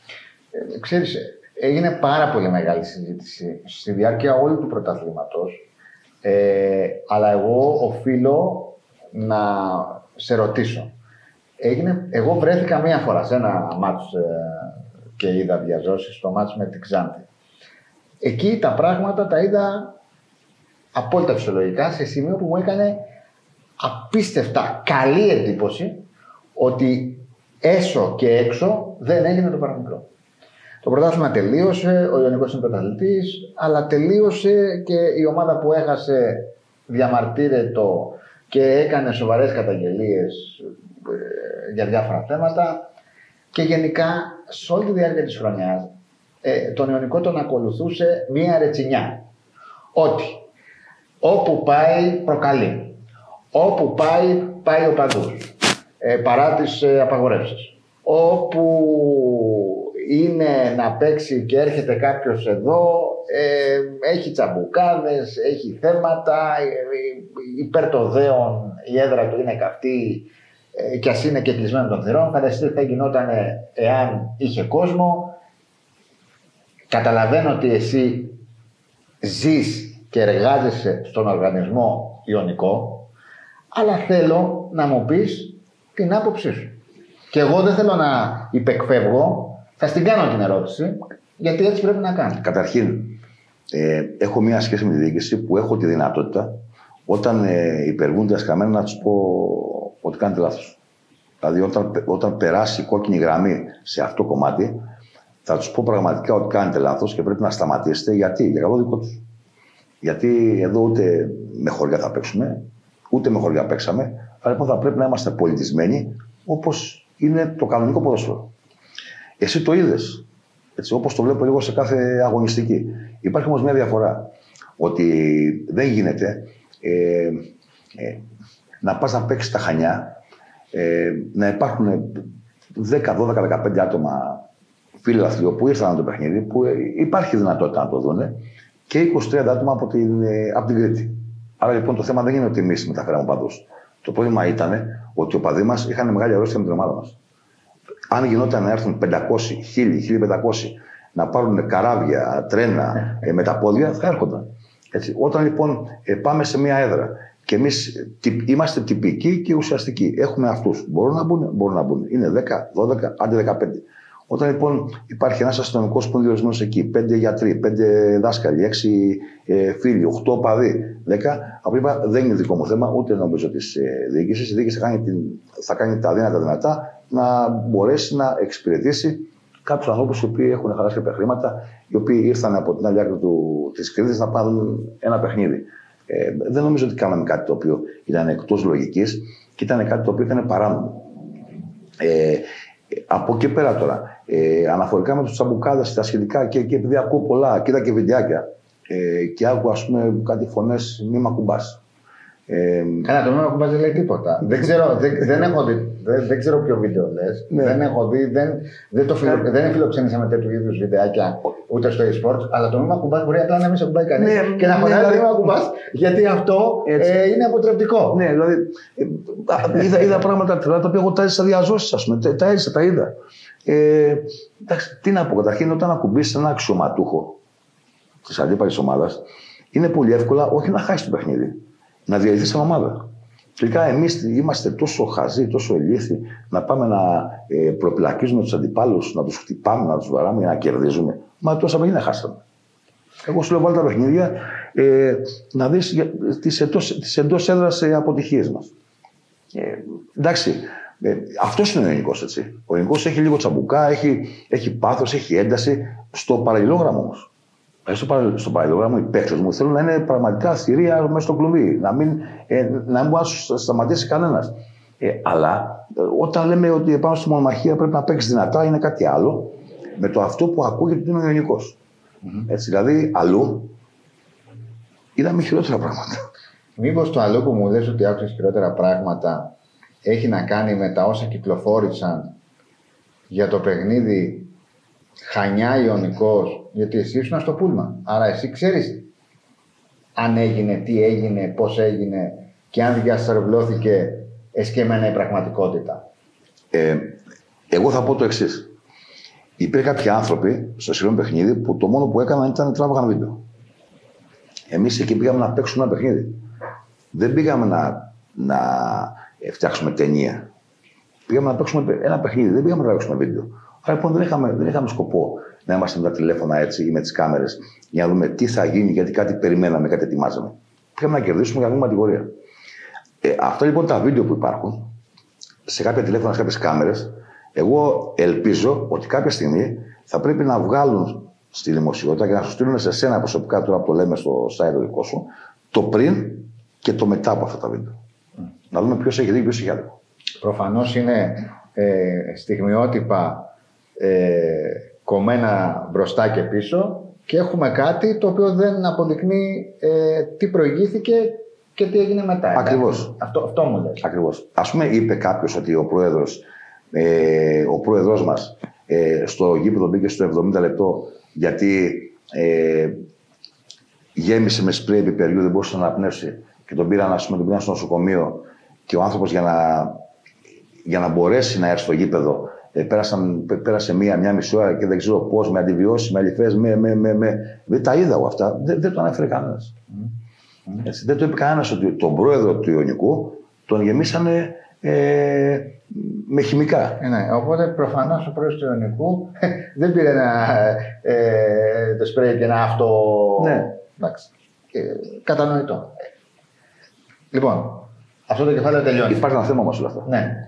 Ε, ξέρεις, έγινε πάρα πολύ μεγάλη συζήτηση στη διάρκεια όλου του πρωταθλήματος, ε, αλλά εγώ οφείλω να σε ρωτήσω. Έγινε, εγώ βρέθηκα μία φορά σε ένα μάτς ε, και είδα διαζώσεις στο μάτς με την Ξάνθη. Εκεί τα πράγματα τα είδα απόλυτα φυσιολογικά, σε σημείο που μου έκανε απίστευτα καλή εντύπωση ότι έσω και έξω δεν έγινε το παραμικρό. Το πρωτάθλημα τελείωσε, ο Ιωνικός είναι πρωταθλητής, αλλά τελείωσε και η ομάδα που έχασε διαμαρτύρετο και έκανε σοβαρές καταγγελίες ε, για διάφορα θέματα και γενικά σε όλη τη διάρκεια της χρονιάς ε, τον Ιωνικό τον ακολουθούσε μία ρετσινιά. Ότι όπου πάει προκαλεί, όπου πάει πάει ο παντούς, ε, παρά τις ε, απαγορεύσεις. Όπου είναι να παίξει και έρχεται κάποιος εδώ, ε, έχει τσαμπουκάδες, έχει θέματα, ε, υπέρ το δέον η έδρα του είναι καυτή ε, και ας είναι και κλεισμένο των θυρών. Φανταστείτε τι θα γινόταν εάν είχε κόσμο. Καταλαβαίνω ότι εσύ ζεις και εργάζεσαι στον οργανισμό Ιωνικό, αλλά θέλω να μου πεις την άποψή σου. Και εγώ δεν θέλω να υπεκφεύγω, θα στην κάνω την ερώτηση, γιατί έτσι πρέπει να κάνω. Καταρχήν, ε, έχω μια σχέση με τη διοίκηση που έχω τη δυνατότητα όταν ε, υπεργούνται ασκαμένα να τους πω ότι κάνετε λάθος. Δηλαδή, όταν, όταν περάσει η κόκκινη γραμμή σε αυτό το κομμάτι, θα τους πω πραγματικά ότι κάνετε λάθος και πρέπει να σταματήσετε. Γιατί, για καλό δικό τους. Γιατί εδώ ούτε με χωριά θα παίξουμε, ούτε με χωριά παίξαμε. Αλλά λοιπόν θα πρέπει να είμαστε πολιτισμένοι όπως είναι το κανονικό ποδόσφαιρο. Εσύ το είδες, όπως το βλέπω λίγο σε κάθε αγωνιστική. Υπάρχει όμως μια διαφορά. Ότι δεν γίνεται ε, ε, να πας να παίξεις τα Χανιά, ε, να υπάρχουν δέκα, δώδεκα, δεκαπέντε άτομα φίλαθλοι που ήρθαν από το παιχνίδι, που υπάρχει δυνατότητα να το δουν, και είκοσι τριάντα άτομα από την, από την Κρήτη. Άρα λοιπόν το θέμα δεν είναι ότι εμείς μεταφέραμε παδούς. Το πρόβλημα ήταν ότι οι οπαδοί μας είχαν μεγάλη αρρώστια με την ομάδα μας. Αν γινόταν να έρθουν πεντακόσιοι, χίλιοι, χίλιοι πεντακόσιοι να πάρουν καράβια, τρένα ε, με τα πόδια, θα έρχονταν. Έτσι. Όταν λοιπόν ε, πάμε σε μια έδρα και εμείς τυ, είμαστε τυπικοί και ουσιαστικοί, έχουμε αυτούς. Μπορούν να μπουν, μπορούν να μπουν. Είναι δέκα, δώδεκα, άντε δεκαπέντε. Όταν λοιπόν υπάρχει ένας αστυνομικός που είναι διορισμένος εκεί, πέντε γιατροί, πέντε δάσκαλοι, έξι ε, φίλοι, οχτώ οπαδοί, δέκα, από είπα, δεν είναι δικό μου θέμα, ούτε νομίζω της ε, διοίκησης. Η διοίκηση θα κάνει, την, θα κάνει τα δύνατα δυνατά να μπορέσει να εξυπηρετήσει κάποιους ανθρώπους οι οποίοι έχουν χαλάσει κάποια χρήματα, οι οποίοι ήρθαν από την άλλη άκρη της Κρήτης να πάρουν ένα παιχνίδι. Ε, δεν νομίζω ότι κάναμε κάτι το οποίο ήταν εκτός λογικής και ήταν κάτι το οποίο ήταν παράνομο. Ε, Από εκεί πέρα τώρα, ε, αναφορικά με τους τσαμπουκάδες, τα σχετικά και, και επειδή ακούω πολλά, κοίτα και βιντεάκια ε, και άκου ας πούμε κάτι φωνές μη μ' ακουμπάς. Ε, Καλά, το μη μ' ακουμπάς δεν λέει τίποτα. δεν, ξέρω, δεν, δεν, έχω δει, δεν, δεν ξέρω ποιο βίντεο λες. Ναι. Δεν έχω δει, δεν, δεν, το φιλο, δεν φιλοξένησα με τέτοιου είδους βιντεάκια ούτε στο e-sports, αλλά το μη μ' ακουμπάς μπορεί απλά να μην σε ακουμπάει κανείς ναι, και να φωνάζει ναι, το μη μ' ακουμπάς, γιατί αυτό ε, είναι αποτρεπτικό. Ναι, δηλαδή ε, είδα, είδα πράγματα τα οποία εγώ τα έζησα διαζώσεις, ας πούμε, τα έζησα, τα είδα. Ε, εντάξει, τι να πω, καταρχήν όταν ακουμπήσεις ένα αξιωματούχο της αντίπαλης ομάδας, είναι πολύ εύκολα όχι να χάσει το παιχνίδι, να διαλυθεί σαν ομάδα. Τελικά εμείς είμαστε τόσο χαζοί, τόσο ηλίθιοι, να πάμε να ε, προπυλακίζουμε τους αντιπάλους, να τους χτυπάμε, να τους βαράμε για να κερδίζουμε. Μα τόσα παιχνίδια χάσαμε. Εγώ σου λέω βάλτε τα παιχνίδια ε, να δεις τις εντός, τις εντός έδρας αποτυχίες μας. Ε, εντάξει, Ε, αυτός είναι ο Ιωνικός, έτσι. Ο Ιωνικός έχει λίγο τσαμπουκά, έχει, έχει πάθος, έχει ένταση. Στο παραλληλόγραμμο όμως. Στο, παρα, στο παραλληλόγραμμο οι παίκτες μου θέλουν να είναι πραγματικά θηρία μέσα στο κλουβί. Να μην, ε, να μην μπορεί να σου σταματήσει κανένας. Ε, αλλά ε, όταν λέμε ότι επάνω στη μονομαχία πρέπει να παίξει δυνατά, είναι κάτι άλλο με το αυτό που ακούγεται είναι ο Ιωνικός. Mm-hmm. Έτσι, δηλαδή αλλού είδαμε χειρότερα πράγματα. Μήπως το αλλού που μου λες ότι άκουσες χειρότερα πράγματα έχει να κάνει με τα όσα κυκλοφόρησαν για το παιχνίδι Χανιά Ιωνικός, γιατί εσύ ήσουν στο πούλμα. Άρα εσύ ξέρεις αν έγινε, τι έγινε, πώς έγινε και αν διαστρεβλώθηκε εσκεμμένα η πραγματικότητα. Ε, εγώ θα πω το εξής. Υπήρχαν κάποιοι άνθρωποι στο συγκεκριμένο παιχνίδι που το μόνο που έκαναν ήταν να τράβαγαν βίντεο. Εμείς εκεί πήγαμε να παίξουμε ένα παιχνίδι. Δεν πήγαμε να, να φτιάξουμε ταινία. Πήγαμε να παίξουμε ένα παιχνίδι, δεν πήγαμε να τραβήξουμε βίντεο. Άρα λοιπόν δεν είχαμε, δεν είχαμε σκοπό να είμαστε με τα τηλέφωνα έτσι ή με τις κάμερες για να δούμε τι θα γίνει, γιατί κάτι περιμέναμε, κάτι ετοιμάζαμε. Πήγαμε να κερδίσουμε για να βγούμε κατηγορία. Ε, αυτά λοιπόν τα βίντεο που υπάρχουν σε κάποια τηλέφωνα, σε κάποιες κάμερες, εγώ ελπίζω ότι κάποια στιγμή θα πρέπει να βγάλουν στη δημοσιότητα και να σου στείλουν σε σένα προσωπικά, τώρα που το λέμε στο site δικό σου, το πριν και το μετά από αυτά τα βίντεο. Mm. Να δούμε ποιος έχει δίκιο και ποιος έχει άδικο. Προφανώς είναι ε, στιγμιότυπα ε, κομμένα μπροστά και πίσω και έχουμε κάτι το οποίο δεν αποδεικνύει ε, τι προηγήθηκε και τι έγινε μετά. Ακριβώς. Αυτό, αυτό μου λες. Ακριβώς. Ας πούμε είπε κάποιος ότι ο πρόεδρος, ε, ο πρόεδρος μας ε, στο γήπεδο μπήκε στο εβδομήντα λεπτό γιατί ε, γέμισε με σπρέι πιπεριού, δεν μπορούσε να αναπνεύσει και τον πήραν, ας πούμε, τον πήραν στο νοσοκομείο και ο άνθρωπος για να, για να μπορέσει να έρθει στο γήπεδο ε, πέρασαν, πέρασε μία, μία μισή ώρα και δεν ξέρω πώς, με αντιβιώσεις, με αληθές, με, με, με, με... δεν τα είδα εγώ αυτά, δεν, δεν το ανέφερε κανένας. Mm. Έτσι, δεν το είπε κανένας ότι τον πρόεδρο του Ιωνικού τον γεμίσανε ε, με χημικά. Ε, ναι, οπότε προφανώς ο πρόεδρος του Ιωνικού δεν πήρε ένα, ε, το σπρέι και ένα αυτό. Ναι. Εντάξει. Ε, κατανοητό. Λοιπόν, αυτό το κεφάλαιο τελειώνει. Υπάρχει ένα θέμα όμως όλα αυτά. Ναι.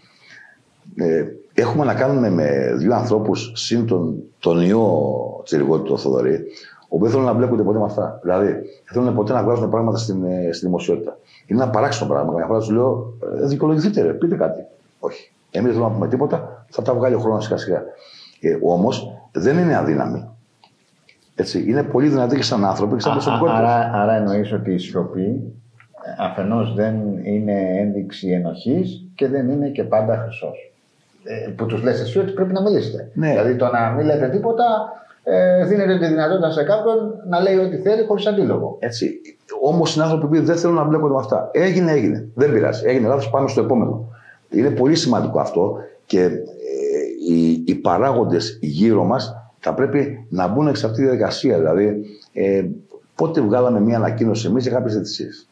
Ε, έχουμε να κάνουμε με δύο ανθρώπους συν τον, τον ιό Τσιριγώτη, τον Θοδωρή, που δεν θέλουν να μπλέκονται ποτέ με αυτά. Δηλαδή, δεν θέλουν ποτέ να βγάζουν πράγματα στην, στην δημοσιότητα. Είναι ένα παράξενο πράγμα. Καμιά φορά του λέω: ε, δικαιολογηθείτε, ρε, πείτε κάτι. Όχι. Εμείς δεν θέλουμε να πούμε τίποτα, θα τα βγάλει ο χρόνος σιγά-σιγά. Ε, όμως δεν είναι αδύναμοι. Έτσι, είναι πολύ δυνατοί και σαν άνθρωποι και σαν προσωπικότητες. Άρα, άρα εννοείς ότι η σιωπή αφενός δεν είναι ένδειξη ενοχής και δεν είναι και πάντα χρυσός. Ε, που τους λες εσύ ότι πρέπει να μιλήσετε. Ναι. Δηλαδή το να μην λέτε τίποτα ε, δίνεται τη δυνατότητα σε κάποιον να λέει ό,τι θέλει χωρίς αντίλογο. Έτσι. Όμως οι άνθρωποι που δεν θέλουν να μπλέκονται με αυτά. Έγινε, έγινε. Δεν πειράζει. Έγινε λάθος, πάμε στο επόμενο. Είναι πολύ σημαντικό αυτό και ε, οι, οι παράγοντες γύρω μας θα πρέπει να μπουν σε αυτή τη διαδικασία. Δηλαδή, ε, πότε βγάλαμε μία ανακοίνωση εμείς για κάποιες διαιτησίες.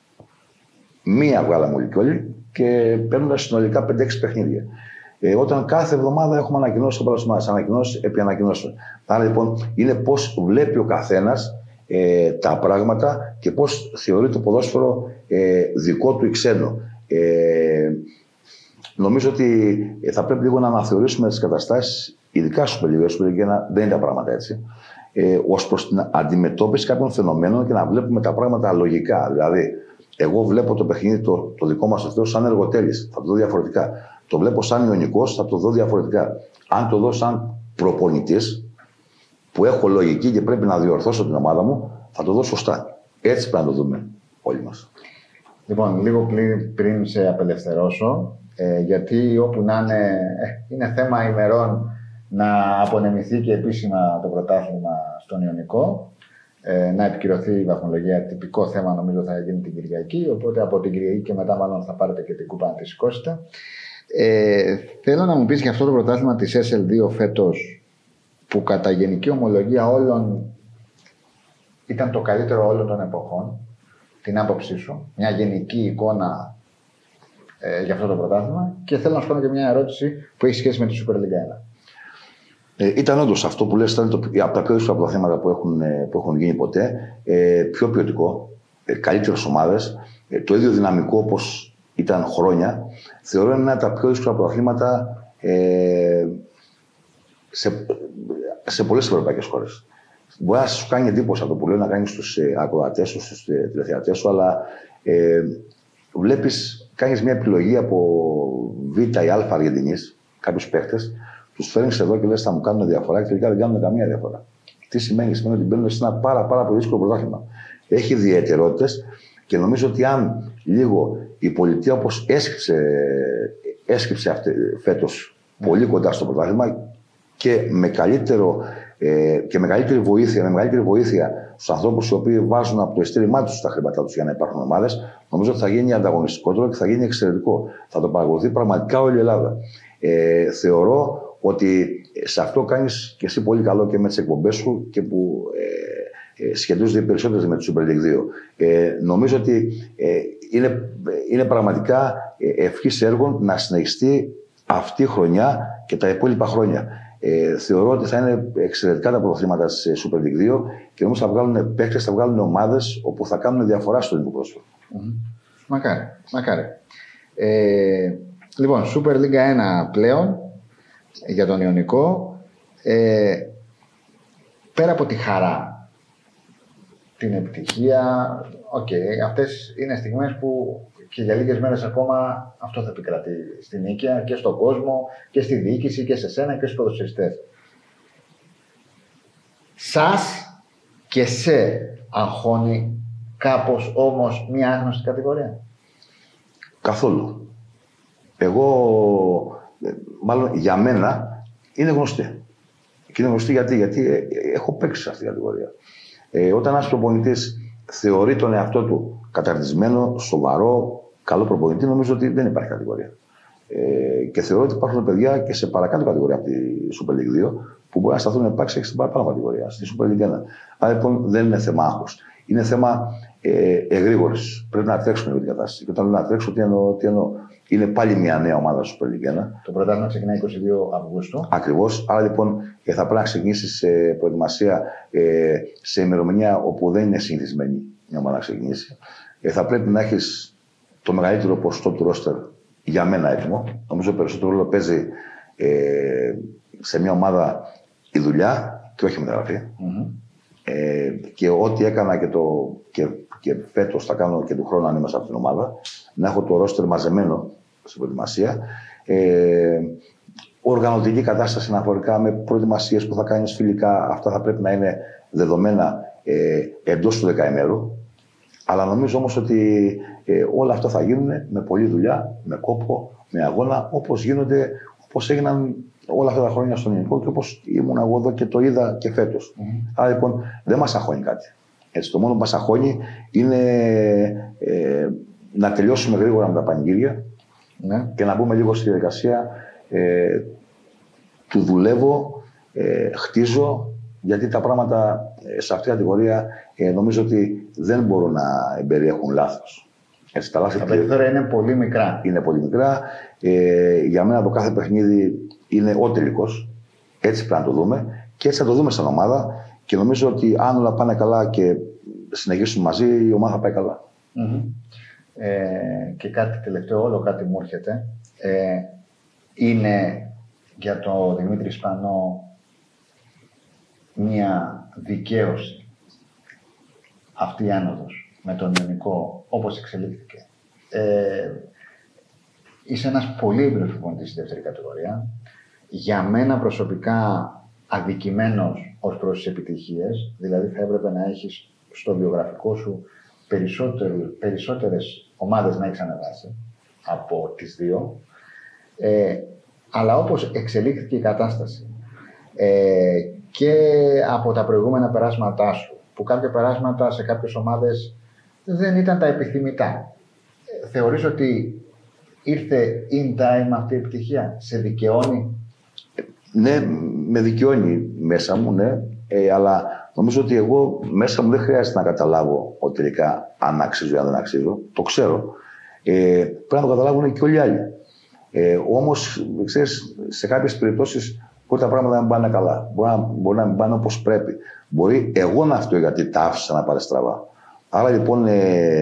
Μία βγάλαμε όλοι και όλοι και παίρνοντας συνολικά πέντε έξι παιχνίδια. Ε, όταν κάθε εβδομάδα έχουμε ανακοινώσει στο πλάσμα μας, ανακοινώσει επί ανακοινώσεων. Άρα λοιπόν είναι πώς βλέπει ο καθένας ε, τα πράγματα και πώς θεωρεί το ποδόσφαιρο ε, δικό του ή ξένο. Ε, νομίζω ότι θα πρέπει λίγο να αναθεωρήσουμε τις καταστάσεις, ειδικά στους παιδιούς, που δεν είναι τα πράγματα έτσι, ε, ως προς την αντιμετώπιση κάποιων φαινομένων και να βλέπουμε τα πράγματα λογικά. Δηλαδή, εγώ βλέπω το παιχνίδι το, το δικό μας αυτό σαν εργοτέλης, θα το δω διαφορετικά. Το βλέπω σαν Ιωνικός, θα το δω διαφορετικά. Αν το δω σαν προπονητής, που έχω λογική και πρέπει να διορθώσω την ομάδα μου, θα το δω σωστά. Έτσι πρέπει να το δούμε όλοι μας. Λοιπόν, λίγο πριν σε απελευθερώσω, ε, γιατί όπου να είναι, ε, είναι θέμα ημερών να απονεμηθεί και επίσημα το πρωτάθλημα στον Ιωνικό, ε, να επικυρωθεί η βαθμολογία, τυπικό θέμα νομίζω θα γίνει την Κυριακή, οπότε από την Κυριακή και μετά μάλλον θα πάρετε και την κούπα να τη σηκώσετε. Ε, θέλω να μου πεις για αυτό το πρωτάθλημα της ες ελ δύο φέτος, που κατά γενική ομολογία όλων ήταν το καλύτερο όλων των εποχών, την άποψή σου, μια γενική εικόνα ε, για αυτό το πρωτάθλημα, και θέλω να σου κάνω και μια ερώτηση που έχει σχέση με τη Super League ένα. Ε, ήταν όντως αυτό που λες, ήταν το, από τα πιο δύσκολα από τα θέματα που έχουν, που έχουν γίνει ποτέ, ε, πιο ποιοτικό, ε, καλύτερες ομάδες, ε, το ίδιο δυναμικό όπως ήταν χρόνια, θεωρώ είναι ένα από τα πιο δύσκολα πρωταθλήματα ε, σε, σε πολλές ευρωπαϊκές χώρες. Μπορεί να σου κάνει εντύπωση αυτό που λέω, να κάνει στους ακροατές σου, στους τηλεθεατές σου, αλλά ε, βλέπεις, κάνεις μια επιλογή από Β ή Α Αργεντινής, κάποιους παίχτες, τους φέρνεις εδώ και λες θα μου κάνουν διαφορά και τελικά δεν κάνουν καμία διαφορά. Τι σημαίνει, σημαίνει ότι μπαίνουν σε ένα πάρα, πάρα πολύ δύσκολο πρωτάθλημα. Έχει ιδιαιτερότητες και νομίζω ότι αν λίγο η πολιτεία όπως έσκυψε, έσκυψε φέτος πολύ κοντά στο πρωτάθλημα και με καλύτερο. Ε, και με μεγαλύτερη βοήθεια, με μεγαλύτερη βοήθεια στους ανθρώπους οι οποίοι βάζουν από το ειστήρημά τους τα χρήματά τους για να υπάρχουν ομάδες, νομίζω ότι θα γίνει ανταγωνιστικότερο και θα γίνει εξαιρετικό. Θα το παρακολουθεί πραγματικά όλη η Ελλάδα. Ε, θεωρώ ότι σε αυτό κάνεις και εσύ πολύ καλό και με τις εκπομπές σου και που ε, ε, σχετίζονται περισσότερες με τη Super League δύο. Ε, νομίζω ότι ε, είναι, είναι πραγματικά ευχής έργων να συνεχιστεί αυτή η χρονιά και τα υπόλοιπα χρόνια. Ε, θεωρώ ότι θα είναι εξαιρετικά τα πρωταθλήματα της Super League δύο και όμως θα βγάλουν παίκτες, θα βγάλουν ομάδες όπου θα κάνουν διαφορά στο ελληνικό ποδόσφαιρο. Mm-hmm. Μακάρι, μακάρι. Ε, λοιπόν, Super League ένα πλέον για τον Ιωνικό. Ε, πέρα από τη χαρά, την επιτυχία, okay, αυτές είναι στιγμές που και για λίγες μέρες ακόμα αυτό θα επικρατεί στην νίκαια και στον κόσμο και στη διοίκηση και σε σένα και στους ποδοσφαιριστές. Σας και σε αγχώνει κάπως όμως μια άγνωστη κατηγορία? Καθόλου. Εγώ, μάλλον για μένα, είναι γνωστή. Και είναι γνωστή γιατί, γιατί έχω παίξει σε αυτή την κατηγορία. Ε, όταν ένας προπονητής θεωρεί τον εαυτό του καταρτισμένο, σοβαρό, καλό προπονητή, νομίζω ότι δεν υπάρχει κατηγορία. Ε, και θεωρώ ότι υπάρχουν παιδιά και σε παρακάτω κατηγορία από τη Super League δύο που μπορεί να σταθούν να υπάρξει και στην παραπάνω κατηγορία, στη Super League ένα. Άρα λοιπόν δεν είναι θέμα άγχους. Είναι θέμα ε, εγρήγορης. Πρέπει να τρέξουμε για την κατάσταση. Και όταν λέω να τρέξω, τι εννοώ, τι εννοώ. Είναι πάλι μια νέα ομάδα Super League ένα. Το πρωτάθλημα ξεκινάει είκοσι δύο Αυγούστου. Ακριβώς. Άρα λοιπόν ε, θα πρέπει να ξεκινήσει σε προετοιμασία ε, σε ημερομηνία όπου δεν είναι συνηθισμένη μια ομάδα να ξεκινήσει. Ε, θα πρέπει να έχει το μεγαλύτερο ποσοστό του ρόστερ για μένα έτοιμο. Νομίζω περισσότερο ρόλο παίζει ε, σε μια ομάδα η δουλειά και όχι η μεταγραφή. Mm-hmm. Ε, και ό,τι έκανα και, το, και, και φέτος θα κάνω και του χρόνου αν είμαι σε αυτήν την ομάδα, να έχω το ρόστερ μαζεμένο στην προετοιμασία. Ε, οργανωτική κατάσταση αναφορικά με προετοιμασίες που θα κάνεις φιλικά, αυτά θα πρέπει να είναι δεδομένα ε, εντός του δεκαημέρου. Αλλά νομίζω όμως ότι ε, όλα αυτά θα γίνουν με πολλή δουλειά, με κόπο, με αγώνα, όπως γίνονται, όπως έγιναν όλα αυτά τα χρόνια στον ελληνικό και όπως ήμουν εγώ εδώ και το είδα και φέτος. Mm-hmm. Άρα λοιπόν δεν μας αγχώνει κάτι. Έτσι, το μόνο που μας αγχώνει είναι ε, να τελειώσουμε γρήγορα με τα πανηγύρια mm-hmm. και να μπούμε λίγο στη διαδικασία ε, του δουλεύω, ε, χτίζω, γιατί τα πράγματα σε αυτή την κατηγορία ε, νομίζω ότι δεν μπορούν να περιέχουν λάθος. Έτσι, τα λάθη τα περιθώρια είναι πολύ μικρά. Είναι πολύ μικρά. Ε, για μένα το κάθε παιχνίδι είναι ο τελικός. Έτσι πρέπει να το δούμε. Και έτσι θα το δούμε σαν ομάδα. Και νομίζω ότι αν όλα πάνε καλά και συνεχίσουμε μαζί, η ομάδα θα πάει καλά. Mm-hmm. Ε, και κάτι τελευταίο, όλο κάτι μου έρχεται. Ε, είναι για τον Δημήτρη Σπανό μια δικαίωση αυτή η άνοδος με τον Ιωνικό όπως εξελίχθηκε. Ε, είσαι ένας πολύ εμπειρος προπονητής στη δεύτερη κατηγορία. Για μένα προσωπικά αδικημένος ως προς τις επιτυχίες, δηλαδή θα έπρεπε να έχεις στο βιογραφικό σου περισσότερες ομάδες να έχεις ανεβάσει από τις δύο. Ε, αλλά όπως εξελίχθηκε η κατάσταση ε, και από τα προηγούμενα περάσματά σου, που κάποια περάσματα σε κάποιες ομάδες δεν ήταν τα επιθυμητά. Ε, θεωρείς ότι ήρθε in time αυτή η επιτυχία, σε δικαιώνει? Ναι, με δικαιώνει μέσα μου, ναι, ε, αλλά νομίζω ότι εγώ μέσα μου δεν χρειάζεται να καταλάβω ότι τελικά αν αξίζω ή αν δεν αξίζω. Το ξέρω. Ε, πρέπει να το καταλάβουν και όλοι οι άλλοι. Ε, όμως, ξέρεις, σε κάποιες περιπτώσεις μπορεί τα πράγματα να μην πάνε καλά. Μπορεί να, μπορεί να μην πάνε όπως πρέπει. Μπορεί εγώ να φταίω γιατί τα άφησα να πάρει στραβά. Άρα λοιπόν, ε,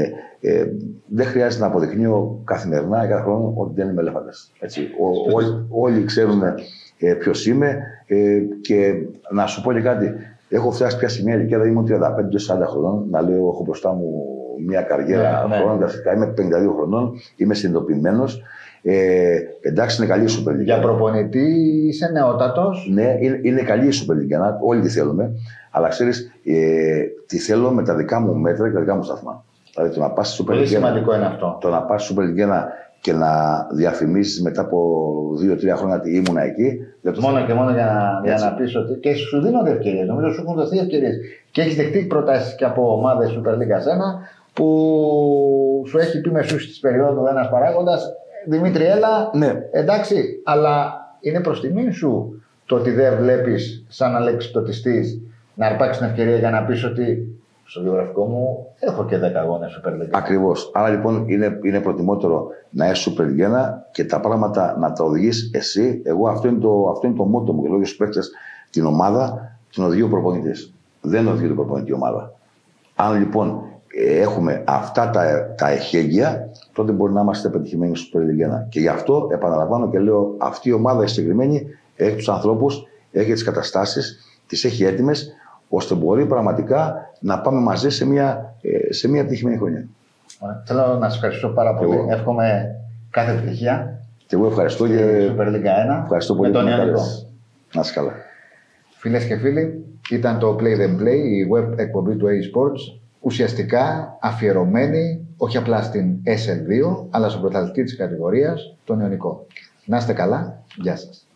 Ε, δεν χρειάζεται να αποδεικνύω καθημερινά ή κάθε χρόνο ότι δεν είμαι ελέφαντας. Όλοι ξέρουν ε, ποιος είμαι ε, και να σου πω και κάτι. Έχω φτάσει πια σε μια ηλικία, δηλαδή ήμουν τριάντα πέντε σαράντα χρονών, να λέω: έχω μπροστά μου μια καριέρα ναι, χρόνων, ναι. Είμαι πενήντα δύο χρονών, είμαι συνειδητοποιημένος. Ε, εντάξει, είναι καλή η Super League. Για προπονητή είσαι νεότατος. Ναι, είναι, είναι καλή η Super League, όλοι τη θέλουμε. Αλλά ξέρεις, ε, τη θέλω με τα δικά μου μέτρα και τα δικά μου σταθμά. Δηλαδή το να πας στη Super League. Πολύ σημαντικό είναι αυτό. Το να πας στη Super League και να διαφημίσεις μετά από δύο τρία χρόνια ότι ήμουνα εκεί. Μόνο και μόνο για να, για να πεις ότι. Και σου δίνονται ευκαιρίες. Νομίζω σου έχουν δοθεί ευκαιρίες. Και έχεις δεχτεί προτάσεις και από ομάδες Super League ένα που σου έχει πει μεσούς της περίοδου ένας παράγοντας. Δημήτρη, έλα. Ναι. Εντάξει, αλλά είναι προς τιμή σου το ότι δεν βλέπεις σαν αλεξιτοτιστής να αρπάξεις την ευκαιρία για να πεις ότι στο βιογραφικό μου έχω και δέκα αγώνες Super League. Ακριβώς. Άρα λοιπόν είναι, είναι προτιμότερο να είσαι Super League και τα πράγματα να τα οδηγείς εσύ. Εγώ αυτό είναι το, αυτό είναι το μότο μου. Και λέω στους παίκτες, την ομάδα την οδηγεί ο προπονητής. Δεν οδηγεί την προπονητική ομάδα. Αν λοιπόν έχουμε αυτά τα, τα εχέγγυα, τότε μπορεί να είμαστε πετυχημένοι στο Super League ένα. Και γι' αυτό επαναλαμβάνω και λέω: αυτή η ομάδα η συγκεκριμένη έχει τους ανθρώπους, έχει τις καταστάσεις, τις έχει έτοιμες, ώστε μπορεί πραγματικά να πάμε μαζί σε μια, σε μια επιτυχημένη χρονιά. Θέλω να σας ευχαριστώ πάρα πολύ. Εγώ. Εύχομαι κάθε επιτυχία. Και εγώ ευχαριστώ και Super League ένα. Ευχαριστώ πολύ με τον Ιωνικό. Να είσαι καλά. Φίλες και φίλοι, ήταν το Play the Play, η web εκπομπή του A-Sports. Ουσιαστικά αφιερωμένη όχι απλά στην ες ελ δύο, αλλά στον πρωταθλητή της κατηγορίας, τον Ιωνικό. Να είστε καλά. Γεια σας.